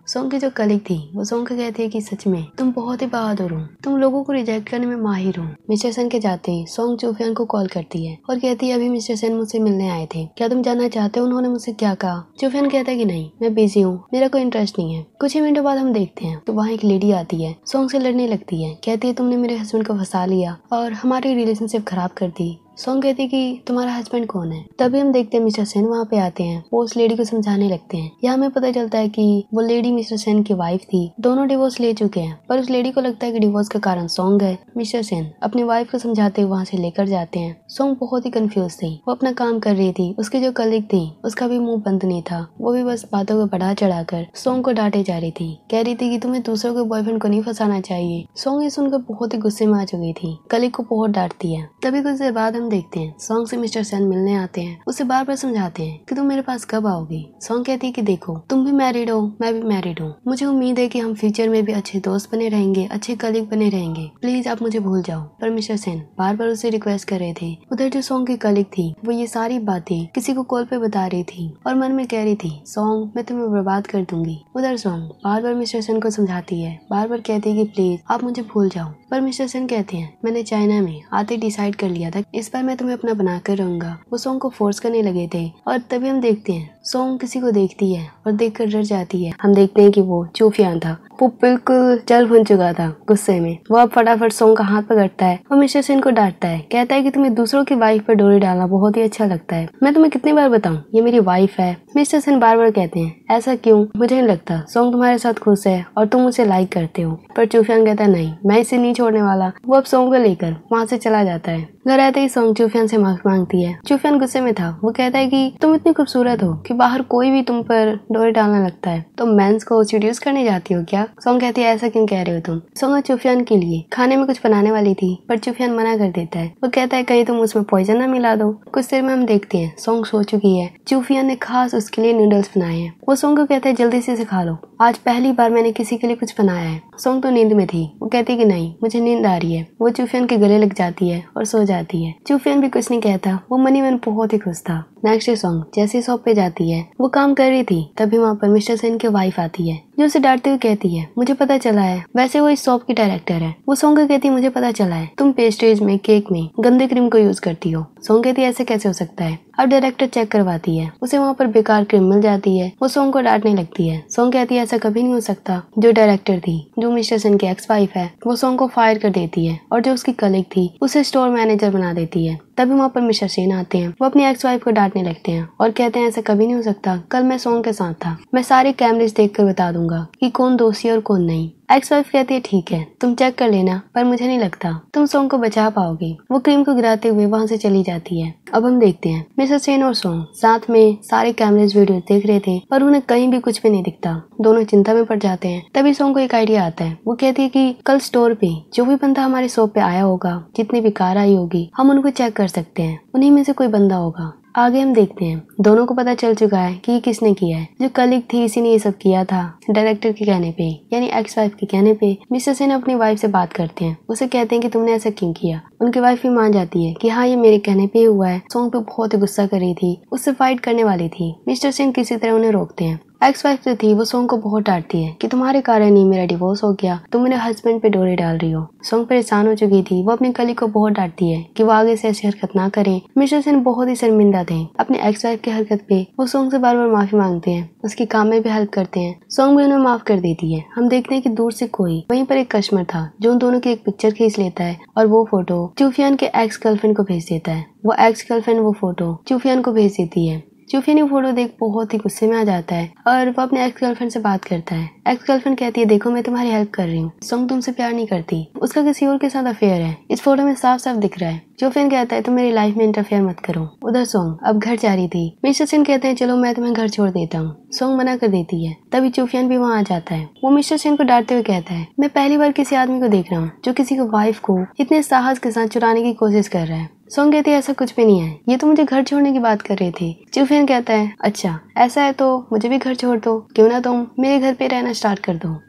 सोंग की जो कलीग थी वो सोंग को कहती है कि सच में तुम बहुत ही बहादुर हो, तुम लोगों को रिजेक्ट करने में माहिर हो। मिस्टर सेन के जाते ही सोंग चूफियान को कॉल करती है और कहती है अभी मिस्टर सेन मुझसे मिलने आए थे, क्या तुम जानना चाहते हो उन्होंने मुझसे क्या कहा। चूफियान कहता है कि नहीं, मैं बिजी हूँ, मेरा कोई इंटरेस्ट नहीं है। कुछ ही मिनटों बाद हम देखते हैं तो वहाँ एक लेडी आती है, सोंग से लड़ने लगती है, कहती है तुमने मेरे हस्बैंड को फंसा लिया और हमारी रिलेशनशिप खराब कर दी। सोंग कहती है कि तुम्हारा हस्बैंड कौन है। तभी हम देखते हैं मिस्टर सेन वहाँ पे आते हैं, वो उस लेडी को समझाने लगते हैं। यहाँ हमें पता चलता है कि वो लेडी मिस्टर सेन की वाइफ थी, दोनों डिवोर्स ले चुके हैं, पर उस लेडी को लगता है कि डिवोर्स का कारण सोंग है। मिस्टर सेन अपनी वाइफ को समझाते हुए वहाँ से लेकर जाते हैं। सोंग बहुत ही कंफ्यूज थी, वो अपना काम कर रही थी, उसकी जो कलीग थी उसका भी मुंह बंद नहीं था, वो भी बस बातों को बढ़ा चढ़ा कर सोंग को डांटे जा रही थी, कह रही थी कि तुम्हें दूसरों के बॉयफ्रेंड को नहीं फंसाना चाहिए। सोंग ये सुनकर बहुत ही गुस्से में आ चुकी थी, कलीग को बहुत डांटती है। तभी कुछ देर बाद हम देखते हैं सोंग से मिस्टर सेन मिलने आते हैं, उसे बार बार समझाते हैं कि तुम मेरे पास कब आओगी। सोंग कहती है कि देखो तुम भी मैरिड हो, मैं भी मैरिड हूँ, मुझे उम्मीद है कि हम फ्यूचर में भी अच्छे दोस्त बने रहेंगे, अच्छे कलीग बने रहेंगे, प्लीज आप मुझे भूल जाओ। पर मिस्टर सेन बार बार उसे रिक्वेस्ट कर रहे थे। उधर जो सोंग की कलीग थी वो ये सारी बातें किसी को कॉल पे बता रही थी और मन में कह रही थी सोंग मैं तुम्हें बर्बाद कर दूंगी। उधर सोंग बार बार मिस्टर सेन को समझाती है, बार बार कहती है कि प्लीज आप मुझे भूल जाओ। पर मिस्टर सेन कहते हैं मैंने चाइना में आते डिसाइड कर लिया था इस बार मैं तुम्हें अपना बना कर रहूंगा। वो सोंग को फोर्स करने लगे थे और तभी हम देखते हैं सोंग किसी को देखती है और देखकर डर जाती है। हम देखते हैं कि वो चूफियान था, वो बिल्कुल जल भुन चुका था गुस्से में। वो अब फटाफट सोंग का हाथ पकड़ता है और मिस्टर सेन को डांटता है, कहता है कि तुम्हें दूसरों की वाइफ पर डोरी डालना बहुत ही अच्छा लगता है, मैं तुम्हें कितनी बार बताऊं ये मेरी वाइफ है। मिस्टर सेन बार बार कहते हैं ऐसा क्यों, मुझे नहीं लगता सोंग तुम्हारे साथ खुश है और तुम उसे लाइक करते हो। पर चूफियान कहता है नहीं, मैं इसे नहीं छोड़ने वाला। वो अब सोंग को लेकर वहाँ से चला जाता है। घर आते ही सोंग चूफियान से माफी मांगती है। चूफियान गुस्से में था, वो कहता है कि तुम इतनी खूबसूरत हो कि बाहर कोई भी तुम पर डोरी डालने लगता है, तुम मेंस को सीड्यूस करने जाती हो क्या। सोंग कहती है ऐसा क्यों कह रहे हो तुम। सोंग चूफियान के लिए खाने में कुछ बनाने वाली थी पर चूफियान मना कर देता है। वो कहता है कहीं तुम उसमें पॉइजन ना मिला दो। कुछ देर में हम देखते हैं सोंग सो चुकी है, चूफियान ने खास उसके लिए नूडल्स बनाए हैं। वो सोंग को कहता है जल्दी से खा लो, आज पहली बार मैंने किसी के लिए कुछ बनाया है। सोंग तो नींद में थी, वो कहती है कि नहीं मुझे नींद आ रही है। वो चूफियान के गले लग जाती है और सो जाती है। चूफियान भी कुछ नहीं कहता, वो मनी मन बहुत ही खुश था। नेक्स्ट डे सोंग जैसे शॉप पे जाती है, वो काम कर रही थी, तभी वहाँ पर मिस्टर सेन की वाइफ आती है जो उसे डांटते हुए कहती है मुझे पता चला है, वैसे वो इस शॉप की डायरेक्टर है। वो सोंग को कहती है मुझे पता चला है तुम पेस्ट्रीज में केक में गंदे क्रीम को यूज करती हो। सोंग कहती है ऐसे कैसे हो सकता है। अब डायरेक्टर चेक करवाती है, उसे वहाँ पर बेकार क्रीम मिल जाती है। वो सोंग को डांटने लगती है। सोंग कहती है ऐसा कभी नहीं हो सकता। जो डायरेक्टर थी जो मिस्टर सेन की एक्स वाइफ है वो सोंग को फायर कर देती है और जो उसकी कलीग थी उसे स्टोर मैनेजर बना देती है। तभी वहाँ पर मिस्टर सेन आते हैं, वो अपनी एक्स वाइफ को डांटने लगते हैं और कहते हैं ऐसा कभी नहीं हो सकता, कल मैं सोंग के साथ था, मैं सारे कैमरेज देख कर बता दूंगा कि कौन दोषी और कौन नहीं। एक्स वाइफ कहती है ठीक है तुम चेक कर लेना, पर मुझे नहीं लगता तुम सोंग को बचा पाओगे। वो क्रीम को गिराते हुए वहाँ से चली जाती है। अब हम देखते हैं मिस्टर सेन और सोंग साथ में सारे कैमरेज वीडियो देख रहे थे पर उन्हें कहीं भी कुछ भी नहीं दिखता। दोनों चिंता में पड़ जाते हैं। तभी सोंग को एक आइडिया आता है, वो कहती है कि कल स्टोर पे जो भी बंदा हमारे शॉप पे आया होगा, जितनी भी कार आई होगी, हम उनको चेक कर सकते हैं, उन्हीं में से कोई बंदा होगा। आगे हम देखते हैं दोनों को पता चल चुका है कि ये किसने किया है। जो कलीग थी इसी ने ये सब किया था डायरेक्टर के कहने पे, यानी एक्स वाइफ के कहने पे। मिस्टर सेन अपनी वाइफ से बात करते हैं, उसे कहते हैं कि तुमने ऐसा क्यों किया। उनकी वाइफ भी मान जाती है कि हाँ ये मेरे कहने पे ही हुआ है। सोंग पे बहुत ही गुस्सा कर रही थी, उससे फाइट करने वाली थी। मिस्टर सेन किसी तरह उन्हें रोकते हैं। एक्स वाइफ जो थी वो सोंग को बहुत डांटती है कि तुम्हारे कारण ही मेरा डिवोर्स हो गया, तुम मेरे हस्बैंड पे डोरी डाल रही हो। सोंग परेशान हो चुकी थी, वो अपनी कलीग को बहुत डांटती है कि वो आगे से ऐसी हरकत ना करे। मिस्टर सेन बहुत ही शर्मिंदा थे अपनी एक्स वाइफ की हरकत पे। वो सोंग से बार बार माफी मांगते हैं, उसके काम में भी हेल्प करते हैं। सोंग भी उन्हें माफ कर देती है। हम देखते हैं कि दूर से कोई वहीं पर एक कस्टमर था जो उन दोनों की एक पिक्चर खींच लेता है और वो फोटो चूफियान के एक्स गर्लफ्रेंड को भेज देता है। वो एक्स गर्लफ्रेंड वो फोटो चूफियान को भेज देती है। चूफियान फोटो देख बहुत ही गुस्से में आ जाता है और वो अपने एक्स गर्लफ्रेंड से बात करता है। एक्स गर्लफ्रेंड कहती है देखो मैं तुम्हारी हेल्प कर रही हूँ, सोंग तुमसे प्यार नहीं करती, उसका किसी और के साथ अफेयर है, इस फोटो में साफ साफ दिख रहा है। चूफियान कहता है तुम मेरी लाइफ में इंटरफेयर मत करो। उधर सोंग अब घर जा रही थी। मिस्टर सेन कहते हैं चलो मैं तुम्हें घर छोड़ देता हूँ। सोंग मना कर देती है। तभी चूफियान भी वहाँ आ जाता है। वो मिस्टर सेन को डांटते हुए कहता है मैं पहली बार किसी आदमी को देख रहा हूँ जो किसी को वाइफ को इतने साहस के साथ चुराने की कोशिश कर रहा है। सोंग कहती है ऐसा कुछ भी नहीं है, ये तो मुझे घर छोड़ने की बात कर रही थी। चूफियान कहता है अच्छा ऐसा है तो मुझे भी घर छोड़ दो, क्यों ना तुम मेरे घर पे रहना स्टार्ट कर दो।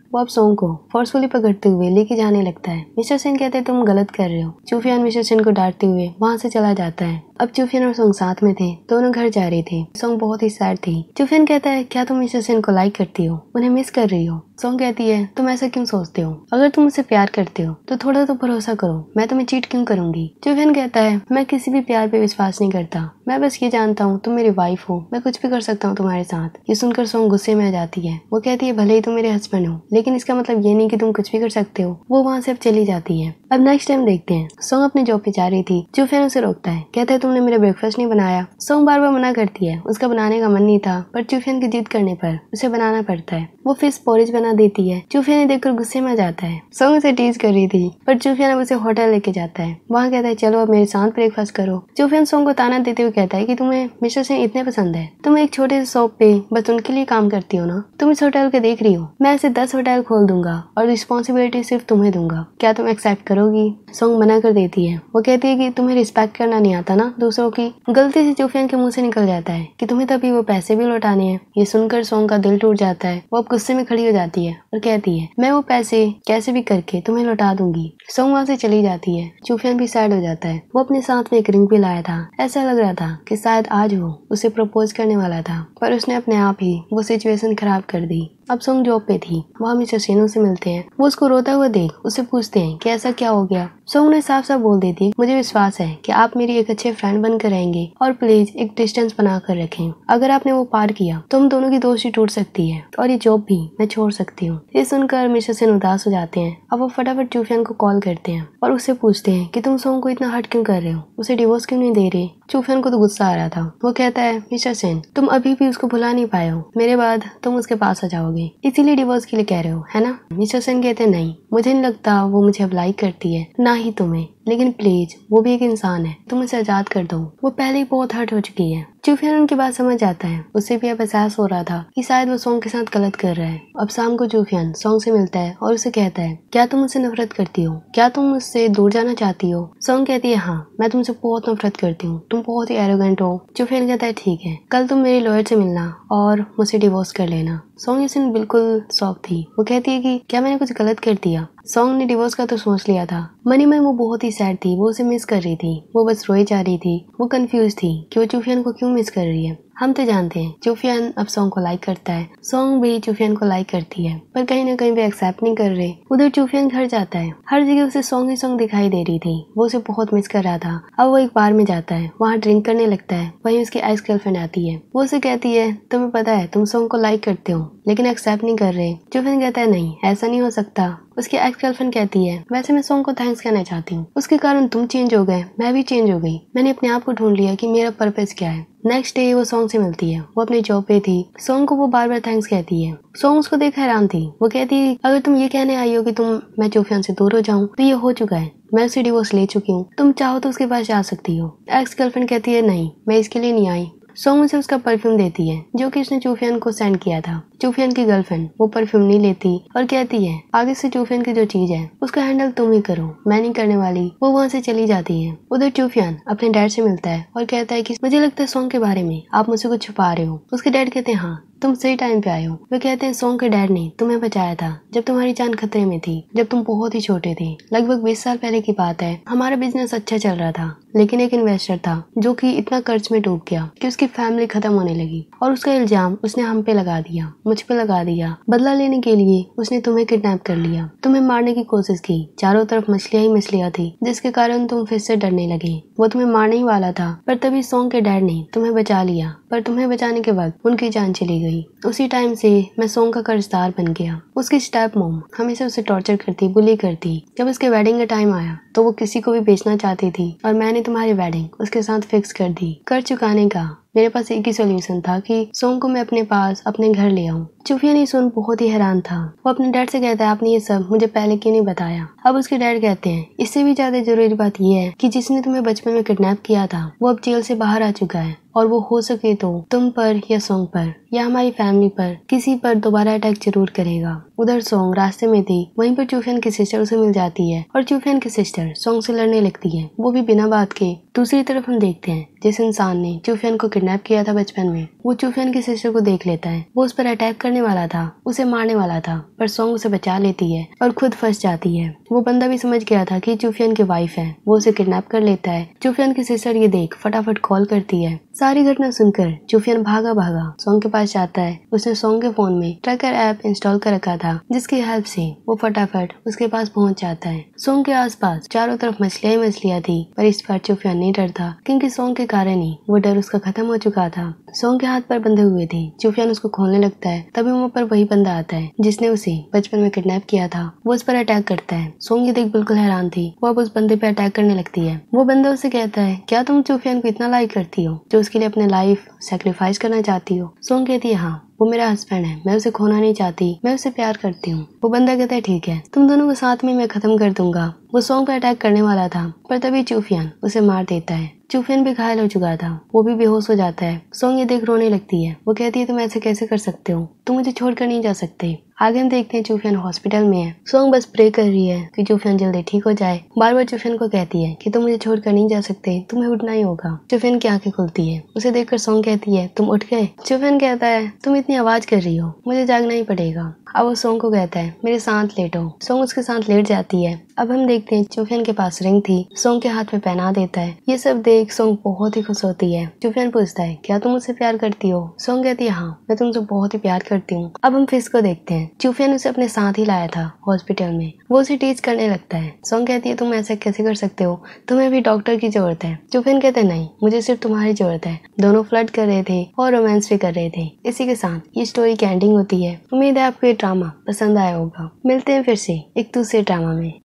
वो अब सोंग को फोर्सफुली पकड़ते हुए लेके जाने लगता है। मिस्टर सेन कहते हैं तुम गलत कर रहे हो। चूफियान मिस्टर सेन को डांटते हुए वहाँ से चला जाता है। अब चूफियान और सोंग साथ में थे, दोनों घर जा रहे थे। सोंग बहुत ही सैड थी। चूफियान कहता है क्या तुम मिस्टर सेन को लाइक करती हो, उन्हें मिस कर रही हो। सोंग कहती है तुम ऐसा क्यों सोचते हो, अगर तुम मुझसे प्यार करते हो तो थोड़ा तो भरोसा करो, मैं तुम्हें चीट क्यों करूंगी। चूफियान कहता है मैं किसी भी प्यार पे विश्वास नहीं करता, मैं बस ये जानता हूँ तुम मेरी वाइफ हो, मैं कुछ भी कर सकता हूँ तुम्हारे साथ। ये सुनकर सोंग गुस्से में आ जाती है। वो कहती है भले ही तुम मेरे हस्बैंड हो, लेकिन इसका मतलब ये नहीं कि तुम कुछ भी कर सकते हो। वो वहाँ से अब चली जाती है। अब नेक्स्ट टाइम देखते हैं, सोंग अपने जॉब पे जा रही थी। चूफियान उसे रोकता है, कहता है तुमने मेरा ब्रेकफास्ट नहीं बनाया। सोंग बार बार मना करती है, उसका बनाने का मन नहीं था, पर चूफियान की जिद करने पर उसे बनाना पड़ता है। वो फिश पोरिज बना देती है। चूफियान देखकर गुस्से में आ जाता है। सोंग उसे टीज कर रही थी, पर चूफियान अब उसे होटल लेके जाता है। वहाँ कहता है चलो अब मेरे साथ ब्रेकफास्ट करो। चूफियान सोंग को ताना देते हुए कहता है कि तुम्हें मिस्टर सेन इतने पसंद है, तुम एक छोटे से शॉप पे बस उनके लिए काम करती हो ना, तुम इस होटल के देख रही हो, मैं ऐसे दस होटल खोल दूंगा और रिस्पॉन्सिबिलिटी सिर्फ तुम्हें दूंगा, क्या तुम एक्सेप्ट करोगी। सोंग मना कर देती है। वो कहती है कि तुम्हें रिस्पेक्ट करना नहीं आता ना दूसरों की। गलती से चूफियान के मुंह से निकल जाता है कि तुम्हें तभी वो पैसे भी लौटाने हैं। ये सुनकर सोंग का दिल टूट जाता है। वो अब गुस्से में खड़ी हो जाती है और कहती है मैं वो पैसे कैसे भी करके तुम्हें लौटा दूंगी। सोंग वहाँ से चली जाती है। चूफियान भी सैड हो जाता है। वो अपने साथ में एक रिंग भी लाया था। ऐसा लग रहा था कि शायद आज वो उसे प्रपोज करने वाला था, पर उसने अपने आप ही वो सिचुएशन खराब कर दी। अब सोंग जॉब पे थी। वहाँ मिस्टर सेन से मिलते हैं। वो उसको रोता हुआ देख उससे पूछते हैं कि ऐसा क्या हो गया। सोंग ने साफ साफ बोल देती मुझे विश्वास है कि आप मेरी एक अच्छे फ्रेंड बनकर रहेंगे और प्लीज एक डिस्टेंस बना कर रखें। अगर आपने वो पार किया तो हम दोनों की दोस्ती टूट सकती है और ये जॉब भी मैं छोड़ सकती हूँ। ये सुनकर मिस्टर सेन उदास हो जाते हैं। अब वो फटाफट चूफियान को कॉल करते हैं और उससे पूछते हैं कि तुम सोंग को इतना हर्ट क्यों कर रहे हो, उसे डिवोर्स क्यों नहीं दे रहे। चूफियान को तो गुस्सा आ रहा था। वो कहता है मिस्टर सेन तुम अभी भी उसको भुला नहीं पाए हो, मेरे बाद तुम उसके पास आ जाओगे, इसीलिए डिवोर्स के लिए कह रहे हो है ना। मिस्टर सेन कहते हैं नहीं, मुझे नहीं लगता वो मुझे अब लाइक करती है, ना ही तुम्हें, लेकिन प्लीज वो भी एक इंसान है, तुम उसे आजाद कर दो, वो पहले ही बहुत हर्ट हो चुकी है। चूफियान उनकी बात समझ जाता है। उसे भी अब एहसास हो रहा था कि शायद वो सोंग के साथ गलत कर रहा है। अब शाम को चूफियान सोंग से मिलता है और उसे कहता है क्या तुम मुझसे नफरत करती हो, क्या तुम मुझसे दूर जाना चाहती हो। सोंग कहती है हाँ मैं तुमसे बहुत नफरत करती हूँ, तुम बहुत ही एरोगेंट हो। चूफियान कहता है ठीक है, कल तुम मेरे लॉयर से मिलना और मुझसे डिवोर्स कर लेना। सोंग इस दिन बिल्कुल शॉक थी। वो कहती है कि क्या मैंने कुछ गलत कर दिया। सोंग ने डिवोर्स का तो सोच लिया था। मनी में वो बहुत ही सैड थी, वो उसे मिस कर रही थी, वो बस रोई जा रही थी। वो कंफ्यूज थी कि वो चूफियान को क्यों मिस कर रही है। हम तो जानते हैं चूफियान अब सोंग को लाइक करता है, सोंग भी चूफियान को लाइक करती है, पर कहीं ना कहीं वे एक्सेप्ट नहीं कर रहे। उधर चूफियान घर जाता है। हर जगह उसे सोंग ही सोंग दिखाई दे रही थी। वो उसे बहुत मिस कर रहा था। अब वो एक बार में जाता है, वहाँ ड्रिंक करने लगता है। वहीं उसकी एक्स गर्लफ्रेंड आती है। वो उसे कहती है तुम्हें पता है तुम सोंग को लाइक करते हो लेकिन एक्सेप्ट नहीं कर रहे। चूफियान कहता है नहीं ऐसा नहीं हो सकता। उसकी एक्स गर्लफ्रेंड कहती है वैसे मैं सोंग को थैंक्स कहना चाहती हूँ, उसके कारण तुम चेंज हो गए, मैं भी चेंज हो गई, मैंने अपने आप को ढूंढ लिया कि मेरा पर्पस क्या है। नेक्स्ट डे वो सोंग से मिलती है। वो अपने जॉब पे थी। सोंग को वो बार बार थैंक्स कहती है। सोंग उसको देख हैरान थी। वो कहती है अगर तुम ये कहने आई हो कि तुम मैं चूफियान से दूर हो जाऊं तो ये हो चुका है, मैं उससे डिवोर्स ले चुकी हूँ, तुम चाहो तो उसके पास जा सकती हो। एक्स गर्लफ्रेंड कहती है नहीं मैं इसके लिए नहीं आई। सोंग उसे उसका परफ्यूम देती है जो कि उसने चूफियान को सेंड किया था। चूफियान की गर्लफ्रेंड वो परफ्यूम नहीं लेती और कहती है आगे से चूफियान की जो चीज है उसका हैंडल तुम ही करो, मैं नहीं करने वाली। वो वहाँ से चली जाती है। उधर चूफियान अपने डैड से मिलता है और कहता है कि मुझे लगता है सोंग के बारे में आप मुझसे कुछ छुपा रहे हो। उसके डैड कहते हैं हाँ तुम सही टाइम पे आए हो। वे कहते हैं सोंग के डैड ने तुम्हें बचाया था जब तुम्हारी जान खतरे में थी, जब तुम बहुत ही छोटे थे। लगभग बीस साल पहले की बात है। हमारा बिजनेस अच्छा चल रहा था लेकिन एक इन्वेस्टर था जो कि इतना कर्ज में डूब गया कि उसकी फैमिली खत्म होने लगी और उसका इल्जाम उसने हम पे लगा दिया, मुझ पे लगा दिया। बदला लेने के लिए उसने तुम्हें किडनैप कर लिया, तुम्हें मारने की कोशिश की। चारों तरफ मछलियां ही मछलियां थी जिसके कारण तुम फिर से डरने लगे। वो तुम्हें मारने ही वाला था पर तभी सोंग के डैड ने तुम्हें बचा लिया, पर तुम्हें बचाने के वक्त उनकी जान चली गई। उसी टाइम से मैं सोंग का कर्जदार बन गया। उसकी स्टेप मॉम हमेशा उसे टॉर्चर करती, बुली करती। जब उसके वेडिंग का टाइम आया तो वो किसी को भी बेचना चाहती थी और मैंने तुम्हारी वेडिंग उसके साथ फिक्स कर दी। कर चुकाने का मेरे पास एक ही सोल्यूशन था कि सोंग को मैं अपने पास अपने घर ले आऊं। चूफियान ये सुन बहुत ही हैरान था। वो अपने डैड से कहता है आपने ये सब मुझे पहले क्यों नहीं बताया। अब उसके डैड कहते हैं इससे भी ज्यादा जरूरी बात यह है कि जिसने तुम्हें बचपन में किडनैप किया था वो अब जेल से बाहर आ चुका है और वो हो सके तो तुम पर या सोंग पर या हमारी फैमिली पर किसी पर दोबारा अटैक जरूर करेगा। उधर सोंग रास्ते में थी, वहीं पर चूफियान की सिस्टर उसे मिल जाती है और चूफियान की सिस्टर सोंग से लड़ने लगती है, वो भी बिना बात के। दूसरी तरफ हम देखते हैं जिस इंसान ने चूफियान को किडनैप किया था बचपन में वो चूफियान की सिस्टर को देख लेता है। वो उस पर अटैक कर करने वाला था, उसे मारने वाला था, पर सोंग उसे बचा लेती है और खुद फंस जाती है। वो बंदा भी समझ गया था कि चुफियन की वाइफ है, वो उसे किडनैप कर लेता है। चुफियन की सिस्टर ये देख फटाफट कॉल करती है। सारी घटना सुनकर चुफियन भागा भागा सोंग के पास जाता है। उसने सोंग के फोन में ट्रैकर ऐप इंस्टॉल कर रखा था, जिसकी हेल्प से वो फटाफट उसके पास पहुंच जाता है। सोंग के आसपास चारों तरफ मछलियां ही मछलियां थी, पर इस बार चुफियन नहीं डरता, क्योंकि सोंग के कारण ही वो डर उसका खत्म हो चुका था। सोंग के हाथ पर बंधे हुए थे। चुफियन उसको खोलने लगता है, तभी वहाँ पर वही बंदा आता है जिसने उसे बचपन में किडनैप किया था। वो उस पर अटैक करता है। सोंग ये देख बिल्कुल हैरान थी। वो अब उस बंदे पे अटैक करने लगती है। वो बंदा उसे कहता है, क्या तुम चुफियन को इतना लाइक करती हो जो उसके लिए अपने लाइफ सेक्रीफाइस करना चाहती हो? सोंग कहती है, हाँ, वो मेरा हस्बैंड है, मैं उसे खोना नहीं चाहती, मैं उसे प्यार करती हूँ। वो बंदा कहता है, ठीक है, तुम दोनों को साथ में मैं खत्म कर दूंगा। वो सोंग पर अटैक करने वाला था, पर तभी चुफियन उसे मार देता है। चुफियन भी घायल हो चुका था, वो भी बेहोश हो जाता है। सोंग ये देख रोने लगती है। वो कहती है, तुम ऐसे कैसे कर सकते हो, तुम मुझे छोड़कर नहीं जा सकते। आगे हम देखते हैं चुफियन हॉस्पिटल में है। सोंग बस प्रे कर रही है कि चुफियन जल्दी ठीक हो जाए। बार बार चुफियन को कहती है कि तुम मुझे छोड़कर नहीं जा सकते, तुम्हें उठना ही होगा। चुफियन की आंखें खुलती है। उसे देखकर सोंग कहती है, तुम उठ गए? चुफियन कहता है, तुम इतनी आवाज कर रही हो, मुझे जागना ही पड़ेगा। अब वो सोंग को कहता है, मेरे साथ लेटो। सोंग उसके साथ लेट जाती है। अब हम देखते हैं चुफियन के पास रिंग थी, सोंग के हाथ में पहना देता है। ये सब देख सोंग बहुत ही खुश होती है। चुफियन पूछता है, क्या तुम मुझसे प्यार करती हो? सोंग कहती है, हाँ, मैं तुमसे बहुत ही प्यार करती हूँ। अब हम फिश को देखते हैं। चुफियन उसे अपने साथ ही लाया था हॉस्पिटल में। वो उसे टीच करने लगता है। सोंग कहती है, तुम ऐसा कैसे कर सकते हो, तुम्हें भी डॉक्टर की जरूरत है। चुफियन कहते हैं, नहीं, मुझे सिर्फ तुम्हारी जरूरत है। दोनों फ्लर्ट कर रहे थे और रोमांस भी कर रहे थे। इसी के साथ ये स्टोरी की एंडिंग होती है। उम्मीद है आपको ये ड्रामा पसंद आया होगा। मिलते हैं फिर से एक दूसरे ड्रामा में।